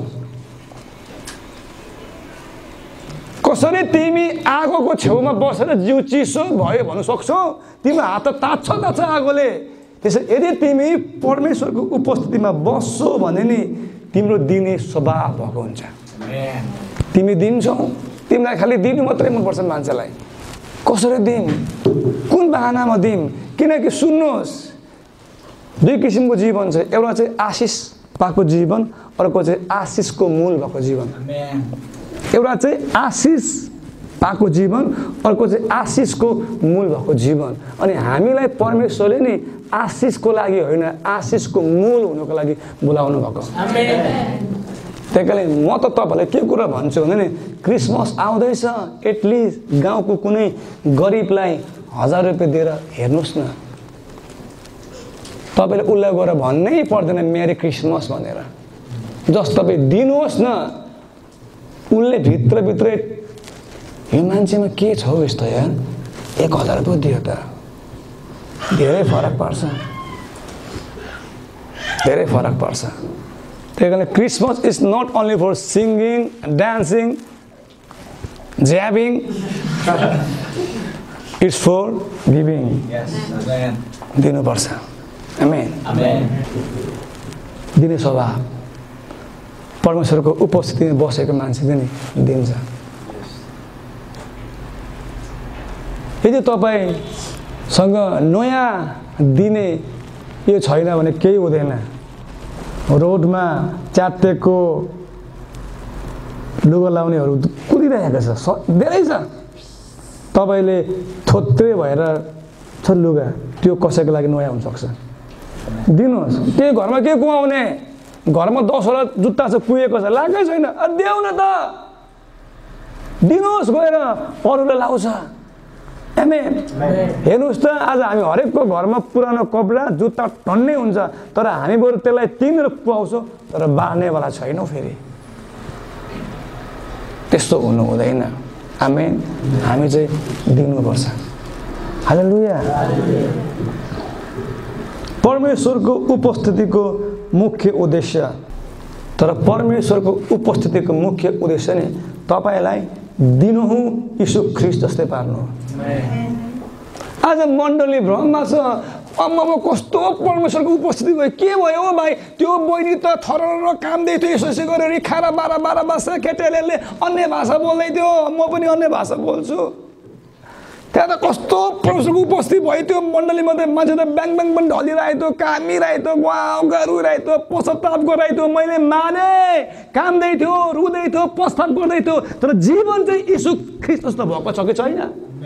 S1: कसरी तिमी आगोको छेउमा बसेर जिउ चिसो भयो भन्नु सक्छौ? तिम्रो हात तात्छ आगोले। त्यसैले यदि तिमी परमेश्वरको उपस्थितिमा बस्छौ भने नि तिम्रो दिने स्वभाव भएको हुन्छ। तिमी दिन्छौ, तिमीलाई खालि दिनु मात्रै मनपर्छ मान्छेलाई। कसरी दिम, कुन बहानामा दिम? किनकि सुन्नुहोस्, 2 किसिमको जीवन छ। एउटा चाहिँ आशिष पाएको जीवन, अर्को चाहिँ आशिषको मूल भएको जीवन। एउटा चाहिँ आशिष पाएको जीवन, अर्को चाहिँ आशिषको मूल भएको जीवन। अनि हामीलाई परमेश्वरले नि आशिषको लागि होइन, आशिषको मूल हुनुको लागि बोलाउनु भएको। त्यही कारण म त तपाईँलाई के कुरा भन्छु भने नि, क्रिसमस आउँदैछ, एटलिस्ट गाउँको कुनै गरिबलाई 1000 रुपियाँ दिएर हेर्नुहोस् न। तपाईँले उसलाई गएर भन्नै पर्दैन मेरी क्रिसमस भनेर, जस्ट तपाईँ दिनुहोस् न। उसले भित्रभित्रै यो मान्छेमा के छ यस्तो यार, 1000 रुपियाँ दियो त, धेरै फरक पर्छ, धेरै फरक पर्छ। त्यही कारण Christmas is not only for singing, dancing, jabbing, it's for giving. दिनुपर्छ। आमेन। दिने स्वभाव परमेश्वरको उपस्थितिमा बसेको मान्छेले नि दिन्छ। यदि तपाईँसँग नयाँ दिने यो छैन भने केही हुँदैन। रोडमा च्यातेको लुगा लाउनेहरू कुदिरहेको छ, धेरै छ। तपाईँले थोत्रे भएर छ लुगा, त्यो कसैको लागि नयाँ हुनसक्छ। दिनुहोस्। के घरमा के कुहाउने, घरमा 10वटा जुत्ता छ, कुहेको छ, लागै छैन, देऊ न त, दिनुहोस्। गएर अरूले लाउँछ, आमेन। हेर्नुहोस् त आज हामी हरेकको घरमा पुरानो कपडा जुत्ता टन्नै हुन्छ तर हामी बरु त्यसलाई किनेर पुऱ्याउँछौँ तर बार्नेवाला छैनौँ फेरि। त्यस्तो हुनु हुँदैन। आमेन। हामी चाहिँ दिनुपर्छ। हालेलुया। परमेश्वरको उपस्थितिको मुख्य उद्देश्य, तर परमेश्वरको उपस्थितिको मुख्य उद्देश्य नै तपाईलाई दिनु हो यीशु ख्रीष्ट जस्तै पार्नु हो। आज मण्डली भ्रममा छ, अम्मा कस्तो परमेश्वरको उपस्थिति भयो, के भयो हो भाइ, त्यो बहिनी त थर कामदै थियो, यसो गरेर खारा बारा बासा केटाले अन्य भाषा बोल्दै थियो, म पनि अन्य भाषा बोल्छु। त्यहाँ त कस्तो परमेश्वरको उपस्थिति भयो, त्यो मण्डलीमा त मान्छे त ब्याङ ब्याङ पनि ढलिरहेको थियो, कामिरहेको थियो, गाउँ गरिरहेको थियो, पश्चाताप गरिरहेको थियो। मैले माने, कामदै थियो, रुँदै थियो, पश्चाताप गर्दै थियो, तर जीवन चाहिँ यीशु ख्रीष्ट जस्तो भएको छ कि छैन?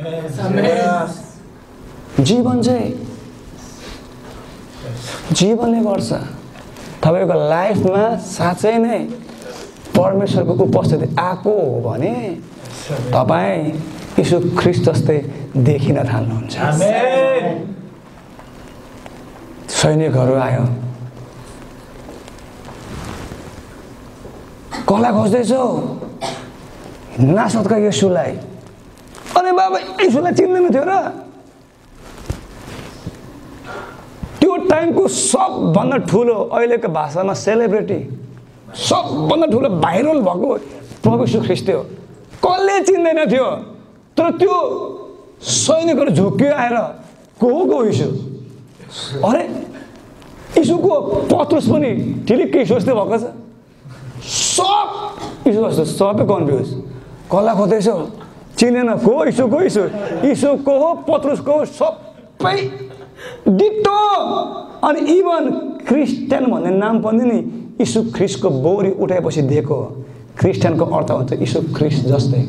S1: जीवनले गर्छ। तपाईँको लाइफमा साँच्चै नै परमेश्वरको उपस्थिति आएको हो भने तपाईँ यीशु ख्रीष्ट जस्तै देखिन थाल्नुहुन्छ। सैनिकहरू आयो, कसलाई खोज्दैछौ? नासरतका येशूलाई। अरे बाबा, येशूलाई चिन्दैन थियो र? त्यो टाइमको सबभन्दा ठुलो, अहिलेको भाषामा सेलिब्रिटी, सबभन्दा ठुलो भाइरल भएको प्रभु यीशु ख्रीष्ट हो। कसले चिन्दैन थियो, तर त्यो सैनिकहरू झुक्कियो आएर को हो यीशु? अरे यीशुको पत्रुस पनि ठिलिक्कै यीशु जस्तै भएको छ। सब यीशु जस्तो, सबै कन्फ्युज। कसलाई खोज्दैछौ? चिनेन। को यीशु? को यीशु? यीशु को हो? पत्रुस को हो? सबै डिटो। अनि इभन क्रिस्चियन भन्ने नाम पनि नि यीशु ख्रीष्टको बोरी उठाएपछि दिएको हो। क्रिस्चियनको अर्थ हुन्छ यीशु ख्रीष्ट जस्तै।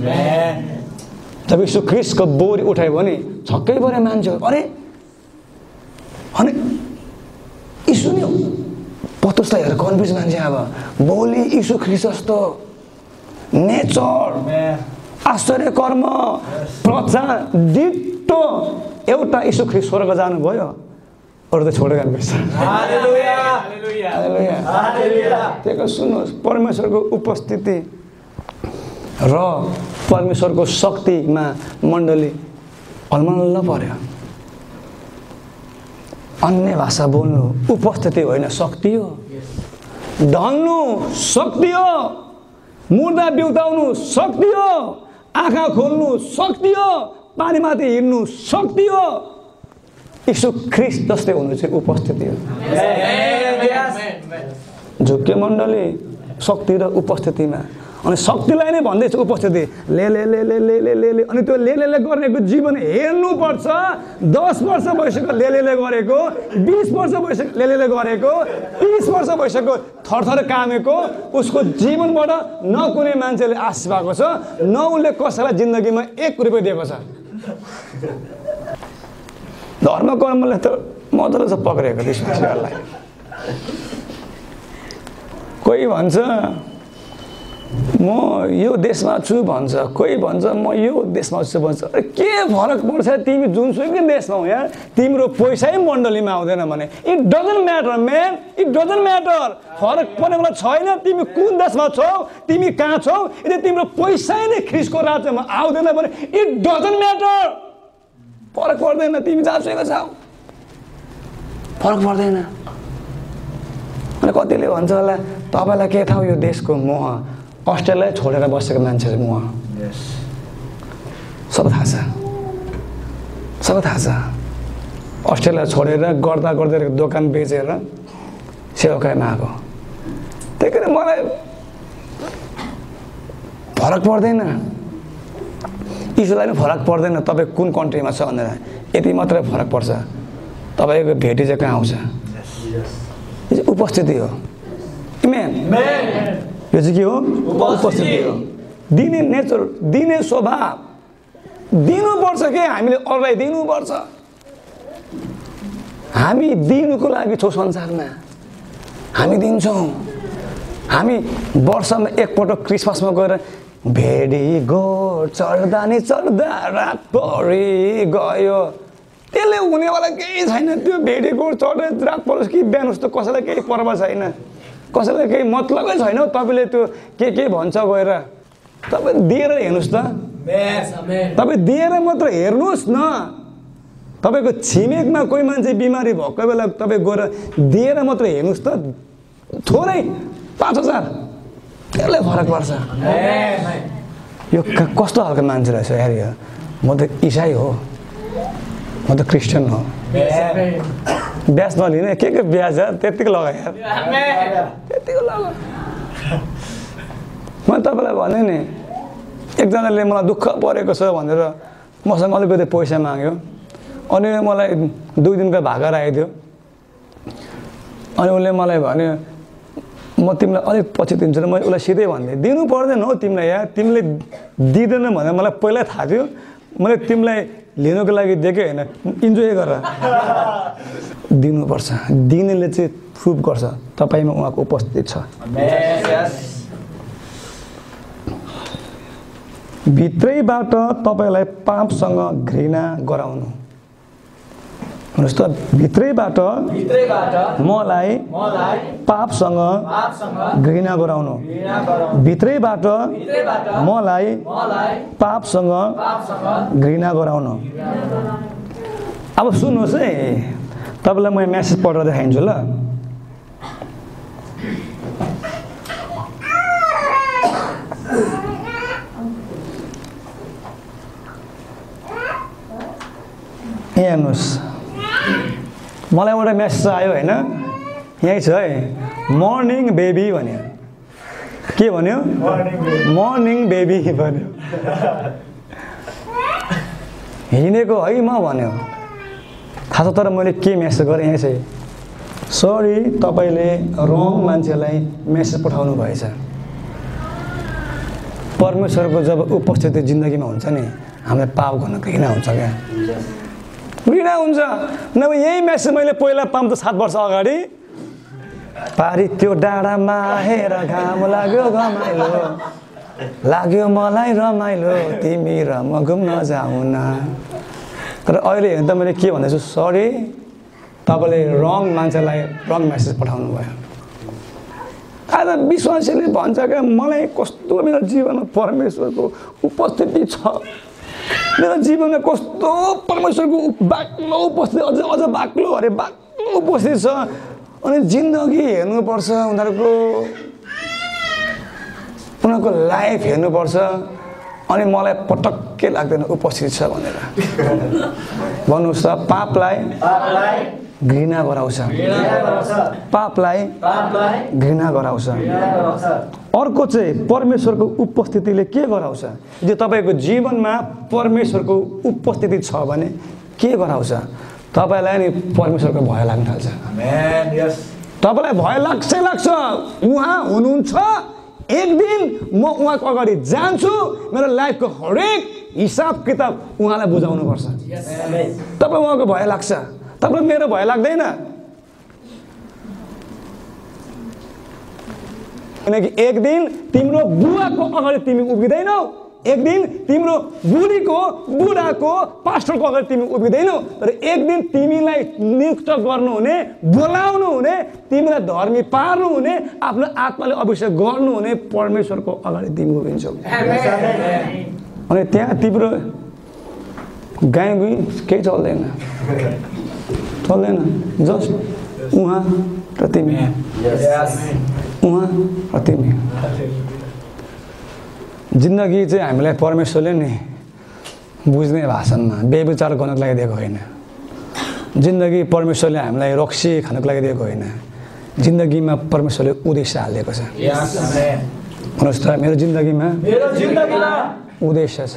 S1: जब यीशु ख्रीष्टको बोरी उठायो भने छक्कै परे मान्छे। अरे अनि यीशु नि पत्रुसलाई हेरेर कन्फ्युज मान्छे। अब बोली यीशु ख्रीष्ट जस्तो, नेचर, आश्चर्य कर्म, प्रचार डिटो। एउटा यीशु ख्रीष्ट स्वर्ग जानुभयो, अरू त छोडेर जानुपर्छ। हालेलुया, हालेलुया, हालेलुया। त्यही सुन्नुहोस्, परमेश्वरको उपस्थिति र परमेश्वरको शक्तिमा मण्डली अलमल्ल पर्यो। अन्य भाषा बोल्नु उपस्थिति होइन, शक्ति हो। ढल्नु शक्ति हो, मुर्दा बिउताउनु शक्ति हो, आँखा खोल्नु शक्ति हो, पानीमाथि हिँड्नु शक्ति हो। यीशु ख्रीष्ट जस्तै हुनु चाहिँ उपस्थिति हो। झुक्के मण्डली शक्ति र उपस्थितिमा। अनि शक्तिलाई नै भन्दैछ उपस्थिति, ले ले ले ले ले ले ले। अनि त्यो ले ले गरेको जीवन हेर्नुपर्छ। 10 वर्ष भइसक्यो ले ले गरेको, 20 वर्ष भइसक्यो ले ले गरेको, 30 वर्ष भइसक्यो थरथर कामेको। उसको जीवनबाट न कुनै मान्छेले आशिष भएको छ, न उसले कसैलाई जिन्दगीमा 1 रुपियाँ दिएको छ। धर्म कर्मले त मजाले छ पक्रेको विश्वासीहरूलाई। कोही भन्छ म यो देशमा छु भन्छ, कोही भन्छ म यो देशमा छु भन्छ। के फरक पर्छ? तिमी जुनसुकै देशमा हो यार, तिम्रो पैसै मण्डलीमा आउँदैन भने it doesn't matter man, it doesn't matter. फरक पर्नेवाला छैन तिमी कुन देशमा छौ, तिमी कहाँ छौ। यदि तिम्रो पैसै नै ख्रीष्टको राज्यमा आउँदैन भने इट डजन्ट म्याटर। फरक पर्दैन तिमी जहाँसुकै छौ, फरक पर्दैन। अनि कतिले भन्छ होला तपाईँलाई के थाहा यो देशको मोह, अस्ट्रेलिया छोडेर बसेको मान्छेहरू मोह। सबै थाहा छ, सबै थाहा छ। अस्ट्रेलिया छोडेर गर्दा गर्दै दोकान बेचेर सेवाकाईमा आएको। त्यही कारण मलाई फरक पर्दैन, यीशुलाई पनि फरक पर्दैन तपाईँ कुन कन्ट्रीमा छ भनेर। यति मात्रै फरक पर्छ तपाईँको भेटी चाहिँ कहाँ आउँछ। यो चाहिँ उपस्थिति हो। आमेन। यो चाहिँ के हो? उपस्थिति हो। दिने नेचर, दिने स्वभाव दिनुपर्छ के हामीले अरूलाई दिनुपर्छ। हामी दिनुको लागि छौँ संसारमा, हामी दिन्छौँ। हामी वर्षमा एकपटक क्रिसमसमा गएर
S2: भेडी गोड चढ्दा नि चढ्दा रात परि गयो। त्यसले हुनेवाला केही छैन। त्यो भेडी गोड चढ्दा रात परोस् कि बिहान होस् त कसैलाई केही पर्वा छैन, कसैलाई केही मतलबै छैन। तपाईँले त्यो के भन्छ गएर तपाईँ दिएर हेर्नुहोस् त। तपाईँ दिएर मात्र हेर्नुहोस् न। तपाईँको छिमेकमा कोही मान्छे बिमारी भएको बेला तपाईँ गएर दिएर मात्र हेर्नुहोस् त। थोरै 5,000 त्यसले फरक पर्छ। यो कस्तो खालको मान्छे रहेछ यार यो। म त इसाई हो, म त क्रिस्चियन हो। ब्याज नलिने के ब्याज त्यतिको लगाए यार, त्यतिको लगा। म तपाईँलाई भने नि, एकजनाले मलाई दुःख परेको छ भनेर मसँग अलिकति पैसा माग्यो। अनि मलाई 2 दिनको भागा आइदियो। अनि उसले मलाई भन्यो म तिमीलाई अलिक पछि दिन्छु र मैले उसलाई सिधै भनिदिएँ दिनु पर्दैन हो तिमीलाई यार, तिमीले दिँदैन भनेर मलाई पहिल्यै थाहा थियो। मैले तिमीलाई लिनुको लागि दिएकै होइन, इन्जोय गर। दिनुपर्छ। दिनेले चाहिँ प्रुभ गर्छ तपाईँमा उहाँको उपस्थिति छ। भित्रैबाट तपाईँलाई पापसँग घृणा गराउनु। भन्नुहोस् त, भित्रैबाट मलाई पापसँग घृणा गराउनु। भित्रैबाट मलाई पापसँग घृणा गराउनु। अब सुन्नुहोस् है, तपाईँलाई म मेसेज पढेर देखाइन्छु ल। हेर्नुहोस्, मलाई एउटा मेसेज आयो होइन, यहीँ छ है। मर्निङ बेबी भन्यो। के भन्यो? मर्निङ बेबी भन्यो। हिँडेको है म भन्यो। थाहा छ तर मैले के मेसेज गरेँ यहाँ चाहिँ? सरी, तपाईँले रङ मान्छेलाई मेसेज पठाउनु भएछ। परमेश्वरको जब उपस्थिति जिन्दगीमा हुन्छ नि, हामीलाई पाप गर्न घृणा हुन्छ क्या, घृणा हुन्छ। नभए यही मेसेज मैले पहिला पाऊँ त 7 वर्ष अगाडि। पारी त्यो डाँडामा हेर घाम लाग्यो घमाइलो, लाग्यो मलाई रमाइलो, तिमी र म घुम्न जाउन। तर अहिले हेर्नु त मैले के भन्दैछु? सरी, तपाईँले रङ मान्छेलाई रङ मेसेज पठाउनु भयो। आज विश्वासीले भन्छ क्या मलाई कस्तो मेरो जीवनमा परमेश्वरको उपस्थिति छ, मेरो जीवनमा कस्तो परमेश्वरको बाक्लो उपस्थिति, अझ बाक्लो अरे बाक्लो उपस्थिति छ। अनि जिन्दगी हेर्नुपर्छ, उनीहरूको लाइफ हेर्नुपर्छ। अनि मलाई पटक्कै लाग्दैन उपस्थिति छ भनेर। भन्नुहोस् त, पापलाई घृणा गराउँछ, पापलाई घृणा गराउँछ। अर्को चाहिँ परमेश्वरको उपस्थितिले के गराउँछ? जो तपाईँको जीवनमा परमेश्वरको उपस्थिति छ भने के गराउँछ? तपाईँलाई नि परमेश्वरको भय लाग्न थाल्छ। तपाईँलाई भय लाग्छ, उहाँ हुनुहुन्छ, एक दिन म उहाँको अगाडि जान्छु, मेरो लाइफको हरेक हिसाब किताब उहाँलाई बुझाउनु पर्छ। तपाईँ उहाँको भय लाग्छ, तपाईँ मेरो भय लाग्दैन। किनकि एक दिन तिम्रो बुवाको अगाडि तिमी उभिँदैनौ, एक दिन तिम्रो बुढाको पास्टरको अगाडि तिमी उभिँदैनौ, तर एक दिन तिमीलाई नियुक्त गर्नुहुने, बोलाउनु हुने, तिमीलाई धर्मी पार्नु हुने, आफ्नो आत्माले अभिषेक गर्नु हुने परमेश्वरको अगाडि तिमी उभिन्छौ। अनि त्यहाँ तिम्रो गाई केही चल्दैन, जस्ट उहाँ र तिमी, उहाँ र तिमी। जिन्दगी चाहिँ हामीलाई परमेश्वरले नि बुझ्ने भाषणमा व्यभिचार गर्नको लागि दिएको होइन। जिन्दगी परमेश्वरले हामीलाई रक्सी खानको लागि दिएको होइन। जिन्दगीमा परमेश्वरले उद्देश्य हालिदिएको छ। भन्नुहोस् त, मेरो जिन्दगीमा उद्देश्य छ।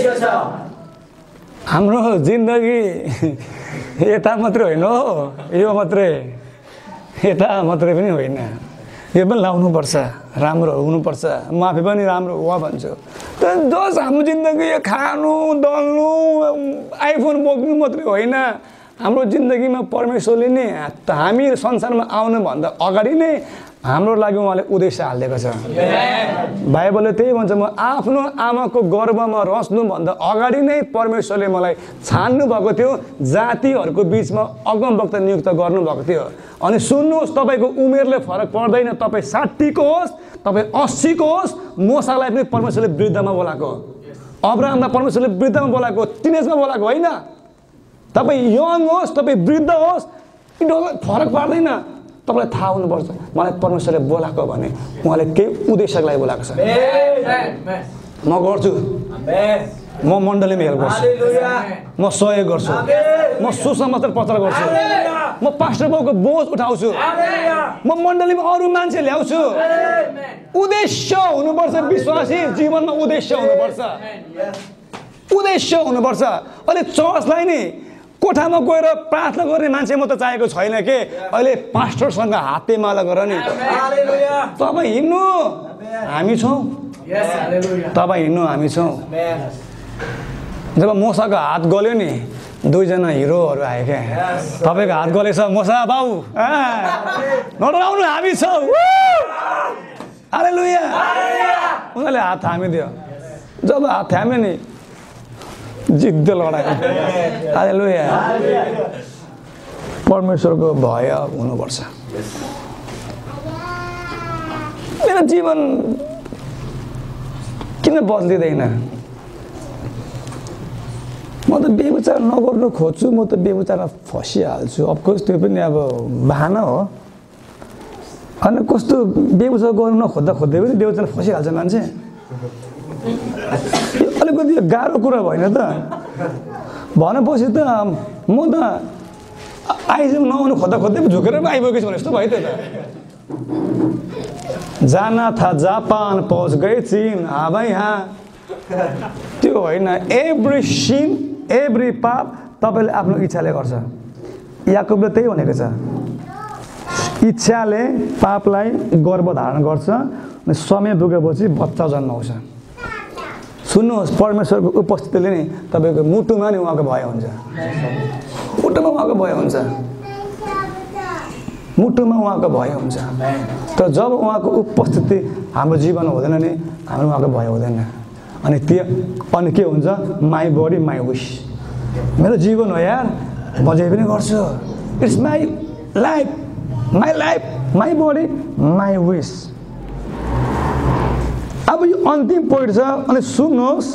S2: हाम्रो जिन्दगी यता मात्रै होइन हो, यो मात्रै, यता मात्रै पनि होइन, यो पनि लाउनुपर्छ, राम्रो हुनुपर्छ, माफी पनि राम्रो हो भन्छु। तर जस हाम्रो जिन्दगी खानु, दल्नु, आइफोन बोक्नु मात्रै होइन, हाम्रो जिन्दगीमा परमेश्वरले नै हामी संसारमा आउनुभन्दा अगाडि नै हाम्रो लागि उहाँले उद्देश्य हालिदिएको छ। बाइबलले त्यही भन्छ, म आफ्नो आमाको गर्भमा रच्नुभन्दा अगाडि नै परमेश्वरले मलाई छान्नु भएको थियो, जातिहरूको बिचमा अगमवक्ता नियुक्त गर्नुभएको थियो। अनि सुन्नुहोस्, तपाईँको उमेरले फरक पर्दैन, तपाईँ 60 को होस्, तपाईँ 80 को होस्, मोसालाई पनि परमेश्वरले वृद्धमा बोलाएको, अब्राहमलाई परमेश्वरले वृद्धमा बोलाएको, टिनेजमा बोलाएको होइन। तपाईँ यङ होस्, तपाईँ वृद्ध होस्, फरक पर्दैन। तपाईँलाई थाहा हुनुपर्छ, मलाई परमेश्वरले बोलाएको भने उहाँले केही उद्देश्यको लागि बोलाएको छ। म गर्छु, म मण्डलीमा हेल्प गर्छु, म सहयोग गर्छु, म सुसमाचार प्रचार गर्छु, म पास्टर बाबुको बोझ उठाउँछु, म मण्डलीमा अरू मान्छे ल्याउँछु। उद्देश्य हुनुपर्छ, विश्वासी जीवनमा उद्देश्य हुनुपर्छ, उद्देश्य हुनुपर्छ। अहिले चर्चलाई नि कोठामा गएर प्रार्थना गर्ने मान्छे म त चाहेको छैन के, अहिले पास्टरसँग हातेमाला गर नि। तपाईँ हिँड्नु, हामी छौँ, तपाईँ हिँड्नु, हामी छौँ। जब मोसाको हात गल्यो नि, 2 जना हिरोहरू आयो क्या, तपाईँको हात गलेछ मोसा बाबु, नडराउनु, हामी छौँ। हालेलुया। उनीहरूले हात थामिदियो, जब हात थाम्यो नि जित्दै लडायो। हालेलुया। परमेश्वरको भय हुनुपर्छ। मेरो जीवन किन बदलिँदैन? म त बेविचार नगर्नु खोज्छु, म त बेविचारमा फसिहाल्छु। अफकोर्स त्यो पनि अब बहाना हो। अनि कस्तो बेविचार गर्नु नखोज्दा खोज्दै पनि बेविचारमा फसिहाल्छ मान्छे। अलिकति गाह्रो कुरा भएन त? भनेपछि त म त आइज नआउनु खोज्दा खोज्दै झुकेर पनि आइपुगेछु भने जस्तो भयो त। जाना था जापान पहुँच गए चीन, हाँ भाइ हाँ, त्यो होइन। एभ्री सिन, एभ्री पाप तपाईँले आफ्नो इच्छाले गर्छ। याकुबले त्यही भनेको छ, इच्छाले पापलाई गर्भधारण गर्छ अनि समय पुगेपछि बच्चा जन्माउँछ। सुन्नुहोस्, परमेश्वरको उपस्थितिले नै तपाईँको मुटुमा नि उहाँको भय हुन्छ, मुटुमा उहाँको भय हुन्छ, मुटुमा उहाँको भय हुन्छ। तर जब उहाँको उपस्थिति हाम्रो जीवनमा हुँदैन नि, हाम्रो उहाँको भय हुँदैन। अनि के हुन्छ? My body my wish. मेरो जीवन हो यार, म जे पनि गर्छु, it's my life, my life, my body my wish. अब यो अन्तिम पोइन्ट छ। अनि सुन्नुहोस्,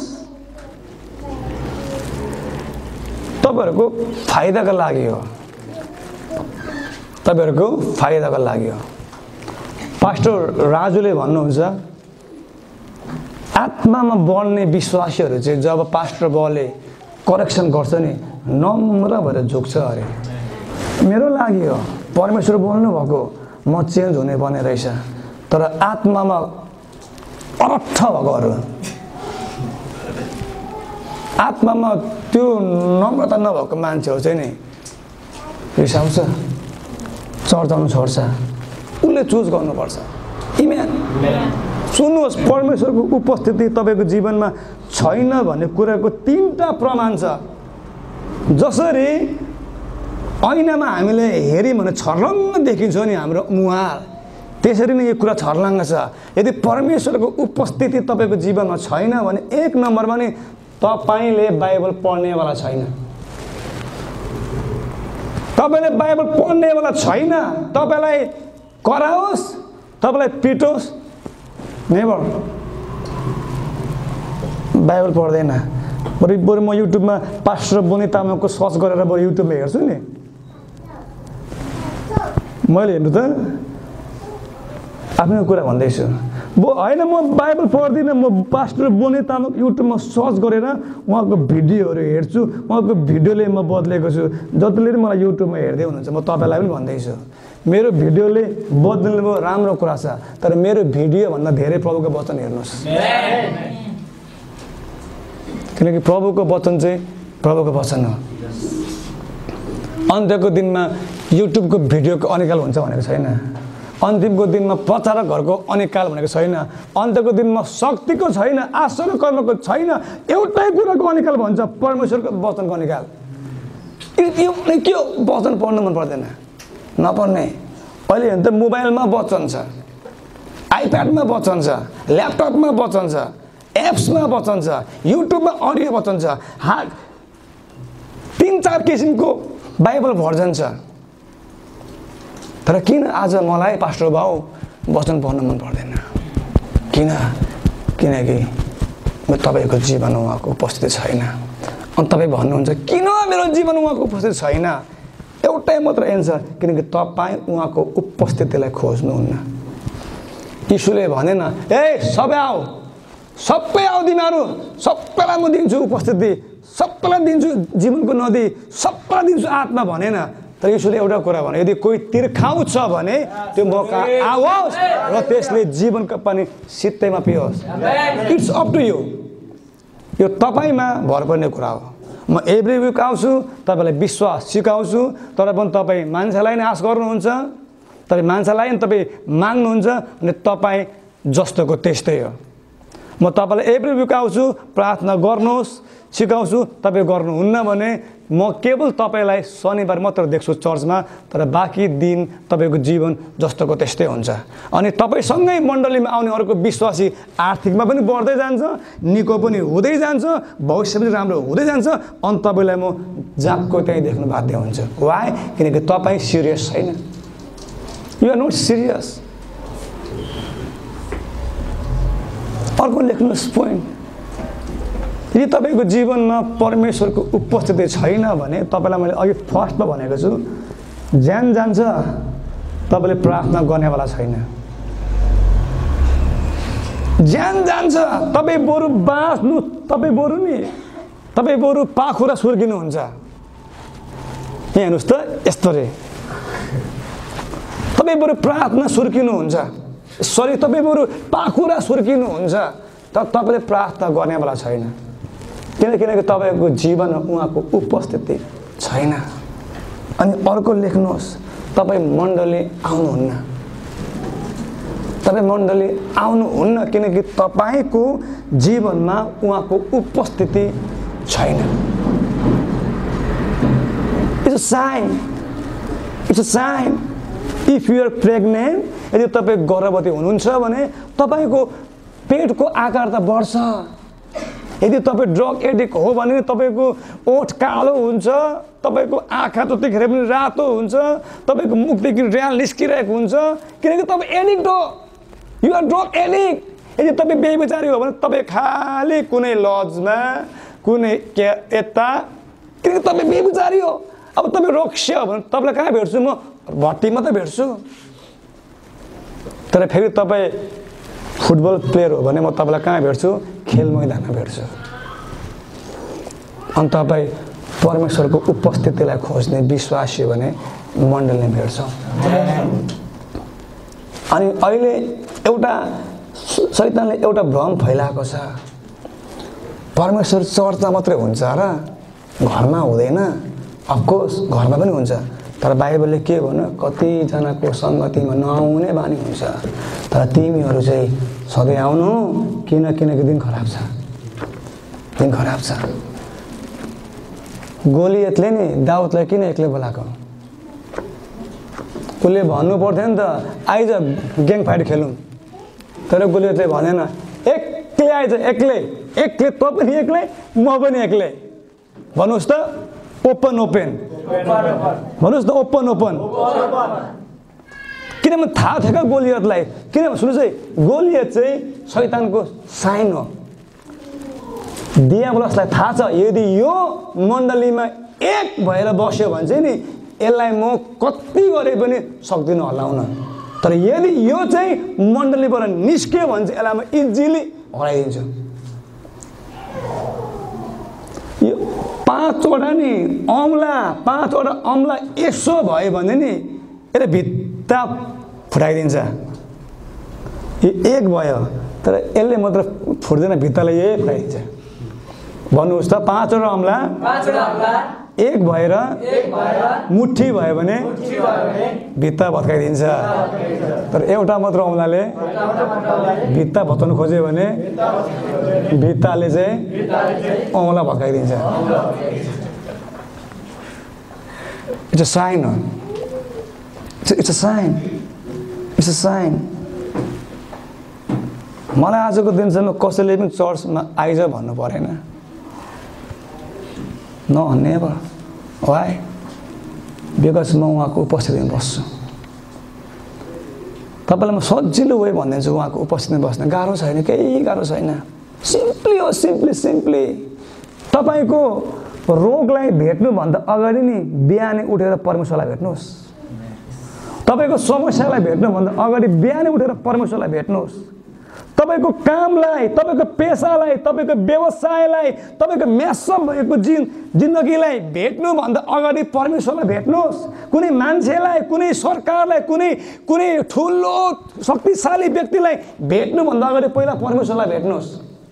S2: तपाईँहरूको फाइदाको लागि हो, तपाईँहरूको फाइदाको लागि हो। पास्टर राजुले भन्नुहुन्छ, आत्मामा बढ्ने विश्वासीहरू चाहिँ जब पास्टर बाउले करेक्सन गर्छ नि, नम्र भएर झुक्छ अरे। मेरो लागि हो, परमेश्वर बोल्नु भएको, म चेन्ज हुने पर्ने रहेछ। तर आत्मामा अरठ भएकोहरू, आत्मामा त्यो नम्रता नभएको मान्छेहरू चाहिँ नि रिसाउँछ, चर्चाउनु छोड्छ। उसले चुज गर्नुपर्छ। इमेन। सुन्नुहोस्, परमेश्वरको उपस्थिति तपाईँको जीवनमा छैन भन्ने कुराको 3टा प्रमाण छ। जसरी ऐनामा हामीले हेऱ्यौँ भने छर्लङ्ग देखिन्छ नि हाम्रो मुहार, त्यसरी नै यो कुरा छर्लङ्ग छ। यदि परमेश्वरको उपस्थिति तपाईँको जीवनमा छैन भने 1 नम्बरमा नि तपाईँले बाइबल पढ्नेवाला छैन। तपाईँले बाइबल पढ्नेवाला छैन। तपाईँलाई कराओस्, तपाईँलाई पिटोस्, नेभर। बाइबल पढ्दैन। बरु म युट्युबमा पास्टर बोनी तामाङको सर्च गरेर बरु युट्युबमा हेर्छु नि। मैले हेर्नु त आफ्नो कुरा भन्दैछु। होइन, म बाइबल पढ्दिनँ, म पास्टर बोनी तामाङ युट्युबमा सर्च गरेर उहाँको भिडियोहरू हेर्छु। उहाँको भिडियोले म बदलेको छु। जतिले पनि मलाई युट्युबमा हेर्दै हुनुहुन्छ, म तपाईँलाई पनि भन्दैछु, मेरो भिडियोले बदल्नु राम्रो कुरा छ। तर मेरो भिडियोभन्दा धेरै प्रभुको वचन हेर्नुहोस्, किनकि प्रभुको वचन चाहिँ प्रभुको वचन हो। अन्त्यको दिनमा युट्युबको भिडियोको अनिकाल हुन्छ भनेको छैन। अन्तिमको दिनमा प्रचारकहरूको अनिकाल भनेको छैन। अन्त्यको दिनमा शक्तिको छैन, आश्चर्य कर्मको छैन, एउटै कुराको अनिकाल भन्छ, परमेश्वरको वचनको अनिकाल। यो के हो वचन पढ्नु मन पर्दैन नपर्ने अहिले हेर्नु त मोबाइलमा वचन छ आइप्याडमा वचन छ ल्यापटपमा वचन छ एप्समा वचन छ युट्युबमा अडियो वचन छ 3-4 किसिमको बाइबल भर्जन छ तर किन आज मलाई पास्टर बाउ वचन पढ्न मन पर्दैन किनकि तपाईको जीवन उहाँको उपस्थिति छैन अनि तपाईँ भन्नुहुन्छ किन मेरो जीवन उहाँको उपस्थिति छैन एउटै मात्र एन्सर किनकि तपाईँ उहाँको उपस्थितिलाई खोज्नुहुन्न यीशुले भनेन ए सबै आऊ तिमीहरू सबैलाई म दिन्छु उपस्थिति सबैलाई दिन्छु जीवनको नदी सबैलाई दिन्छु आत्मा भनेन तर यीशुले एउटा कुरा भने यदि कोही तिर्खाउ छ भने त्यो मौका आओस् र त्यसले जीवनको पानी सित्तैमा पियोस् इट्स अप टु यु यो तपाईमा भर पर्ने कुरा हो म एभ्री विक आउँछु तपाईलाई विश्वास सिकाउँछु तर पनि तपाई मान्छेलाई नै आश गर्नुहुन्छ तपाई मान्छेलाई नै तपाई माग्नुहुन्छ अनि तपाई जस्तोको त्यस्तै हो म तपाईलाई एभ्री विक आउँछु प्रार्थना गर्नुहोस् सिकाउँछु तपाई गर्नुहुन्न भने म केवल तपाईलाई शनिबार मात्र देख्छु चर्चमा तर बाँकी दिन तपाईको जीवन जस्तोको त्यस्तै हुन्छ अनि तपाईसँगै मण्डलीमा आउने अर्को विश्वासी आर्थिकमा पनि बढ्दै जान्छ निको पनि हुँदै जान्छ भविष्य पनि राम्रो हुँदै जान्छ अनि तपाईलाई म जागको त्यही देख्न बाध्य हुन्छ वाइ किनकि तपाई सिरियस छैन यु आर नट सिरियस अर्को लेख्नुहोस् पोइन्ट यदि तपाईको जीवनमा परमेश्वरको उपस्थिति छैन भने तपाईलाई मैले अघि फर्स्टमा भनेको छु ज्यान जान्छ तपाईले प्रार्थना गर्नेवाला छैन ज्यान जान्छ तपाई बरु बाँच्नु तपाई बरु पाखुरा सुर्किनुहुन्छ यहाँ हेर्नुहोस् त यस्तो रे तपाई बरु प्रार्थना सुर्किनुहुन्छ सरी तपाई बरु पाखुरा सुर्किनुहुन्छ तर तपाईले प्रार्थना गर्नेवाला छैन किनकि तपाईको जीवनमा उहाँको उपस्थिति छैन अनि अर्को लेख्नुहोस् तपाई मण्डली आउनुहुन्न किनकि तपाईको जीवनमा उहाँको उपस्थिति छैन it's a sign if you are pregnant यदि तपाई गर्भवती हुनुहुन्छ भने तपाईको पेटको आकार त बढ्छ यदि तपाई ड्रग एडिक्ट हो भने तपाईको ओठ कालो हुन्छ तपाईको आँखा त्यतिखेर पनि रातो हुन्छ तपाईको मुखदेखि र्याल निस्किरहेको हुन्छ किनकि तपाई एडिक्ट हो यु आर ड्रग एडिक्ट यदि तपाई बेविचारी हो भने तपाई खाली कुनै लजमा कुनै यता किनकि तपाई बेविचारी हो अब तपाई रक्ष्य हो भने तपाईलाई कहाँ भेट्छु म भट्टीमा त भेट्छु तर फेरि तपाई फुटबल प्लेयर हो भने म तपाईलाई कहाँ भेट्छु खेल मैदानमा भेट्छु अनि तपाई परमेश्वरको उपस्थितिलाई खोज्ने विश्वासी भने मण्डलीमा भेट्छौँ अनि अहिले एउटा शैतानले एउटा भ्रम फैलाएको छ परमेश्वर चर्चमा मात्रै हुन्छ र घरमा हुँदैन अफकोर्स घरमा पनि हुन्छ तर बाइबलले के भन्यो कतिजनाको सङ्गतिमा नआउने बानी हुन्छ तर तिमीहरू चाहिँ सधैँ आउनु किनकि दिन खराब छ गोलियतले नि दाउदलाई किन एक्लै बोलाएको उसले भन्नु पर्थ्यो नि त आइज ग्याङ फाइट खेलौँ तर गोलियतले भनेन एक्लै आइज एक्लै त पनि एक्लै म पनि एक्लै भन्नुहोस् त ओपन भन्नुहोस् त ओपन किनभने थाहा थियो क्या गोलियतलाई किनभने सुन्नुहोस् है गोलियत चाहिँ शैतानको साइन हो दियाबलसलाई थाहा छ यदि यो मण्डलीमा एक भएर बस्यो भने चाहिँ नि यसलाई म कति गरे पनि सक्दिनँ हल्लाउन तर यदि यो चाहिँ मण्डलीबाट निस्क्यो भने चाहिँ यसलाई म इजिली हराइदिन्छु यो पाँचवटा अम्ला यसो भयो भने नि यसले भित्ता फुटाइदिन्छ यो एक भयो तर यसले मात्र फुट्दैन भित्तालाई यही फुटाइदिन्छ भन्नुहोस् त पाँचवटा अम्ला एक भएर मुठी भयो भने भित्ता भत्काइदिन्छ तर एउटा मात्र अम्लाले भित्ता भत्काउनु खोज्यो भने भित्ताले चाहिँ amla भत्काइदिन्छ
S1: It's a sign. It's a sign. It's a sign. मलाई आजको दिनसम्म कसैले पनि चर्चमा आइज भन्नु परेन. No, never. Why? Because म उहाँको उपस्थितिमा बस्छु. तपाईलाई म सजिलो वे भन्दैछु उहाँको उपस्थितिमा बस्न. गाह्रो छैन, केही गाह्रो छैन. सिम्पली हो, सिम्पली. तपाईको रोगलाई भेट्नुभन्दा अगाडि नि बिहानै उठेर परमेश्वरलाई भेट्नुहोस्. तपाईको समस्यालाई भेट्नुभन्दा अगाडि बिहानै उठेर परमेश्वरलाई भेट्नुहोस्. तपाईको कामलाई, तपाईको पेशालाई, तपाईको व्यवसायलाई, तपाईको म्यासअप भएको जिन्दगीलाई भेट्नुभन्दा अगाडि परमेश्वरलाई भेट्नुहोस्. कुनै मान्छेलाई, कुनै सरकारलाई, कुनै ठुलो शक्तिशाली व्यक्तिलाई भेट्नुभन्दा अगाडि पहिला परमेश्वरलाई भेट्नुहोस्.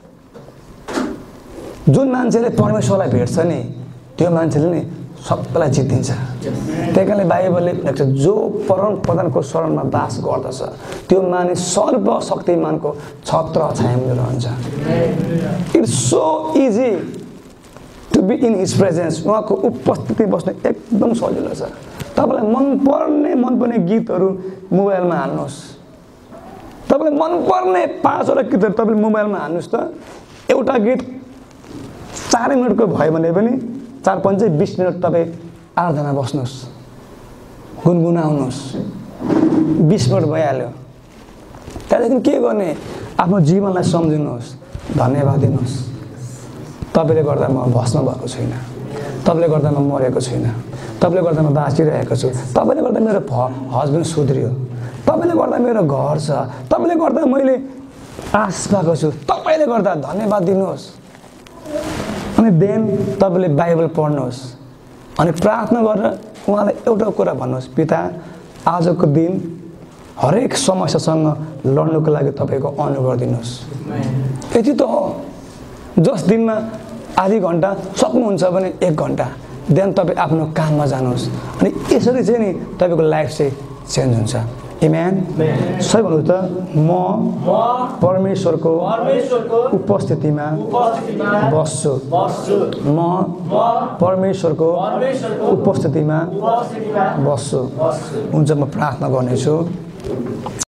S1: जुन मान्छेले परमेश्वरलाई भेट्छ नि त्यो मान्छेले नि सबैलाई जितिन्छ. त्यही कारणले बाइबलले लेख्छ जो परम प्रधानको शरणमा बास गर्दछ त्यो मानिस सर्वशक्तिमानको छत्र छायामा रहन्छ. It's so easy to be in his presence. उहाँको उपस्थिति बस्न एकदम सजिलो छ. तपाईलाई मनपर्ने गीतहरू मोबाइलमा हाल्नुहोस्. तपाईलाई मनपर्ने 5 वटा गीतहरू तपाईले मोबाइलमा हाल्नुहोस् त. एउटा गीत 4 मिनेटको भयो भने पनि 4-5 20 मिनट तपाईँ आराधना बस्नुहोस्, गुनगुनाउनुहोस्. 20 मिनट भइहाल्यो. त्यहाँदेखि के गर्ने? आफ्नो जीवनलाई सम्झिनुहोस्, धन्यवाद दिनुहोस्. तपाईँले गर्दा म भस्म भएको छुइनँ, तपाईँले गर्दा म मरेको छुइनँ, तपाईँले गर्दा म बाँचिरहेको छु, तपाईँले गर्दा मेरो हस्बेन्ड सुध्रियो, तपाईँले गर्दा मेरो घर छ, तपाईँले गर्दा मैले आश पाएको छु, तपाईँले गर्दा धन्यवाद दिनुहोस्. अनि देन तपाईले बाइबल पढ्नुहोस् अनि प्रार्थना गरेर उहाँलाई एउटा कुरा भन्नुहोस्, पिता आजको दिन हरेक समस्यासँग लड्नुको लागि तपाईको अनुग्रह दिनुहोस्. यति त हो. जस दिनमा आधी घण्टा सक्नुहुन्छ भने 1 घण्टा देन तपाईँ आफ्नो काममा जानुहोस्. अनि यसरी चाहिँ नि तपाईको लाइफ चाहिँ चेन्ज हुन्छ. आमेन. सही भन्नु त म परमेश्वरको उपस्थितिमा बस्छु. म परमेश्वरको उपस्थितिमा बस्छु. हुन्छ, म प्रार्थना गर्नेछु.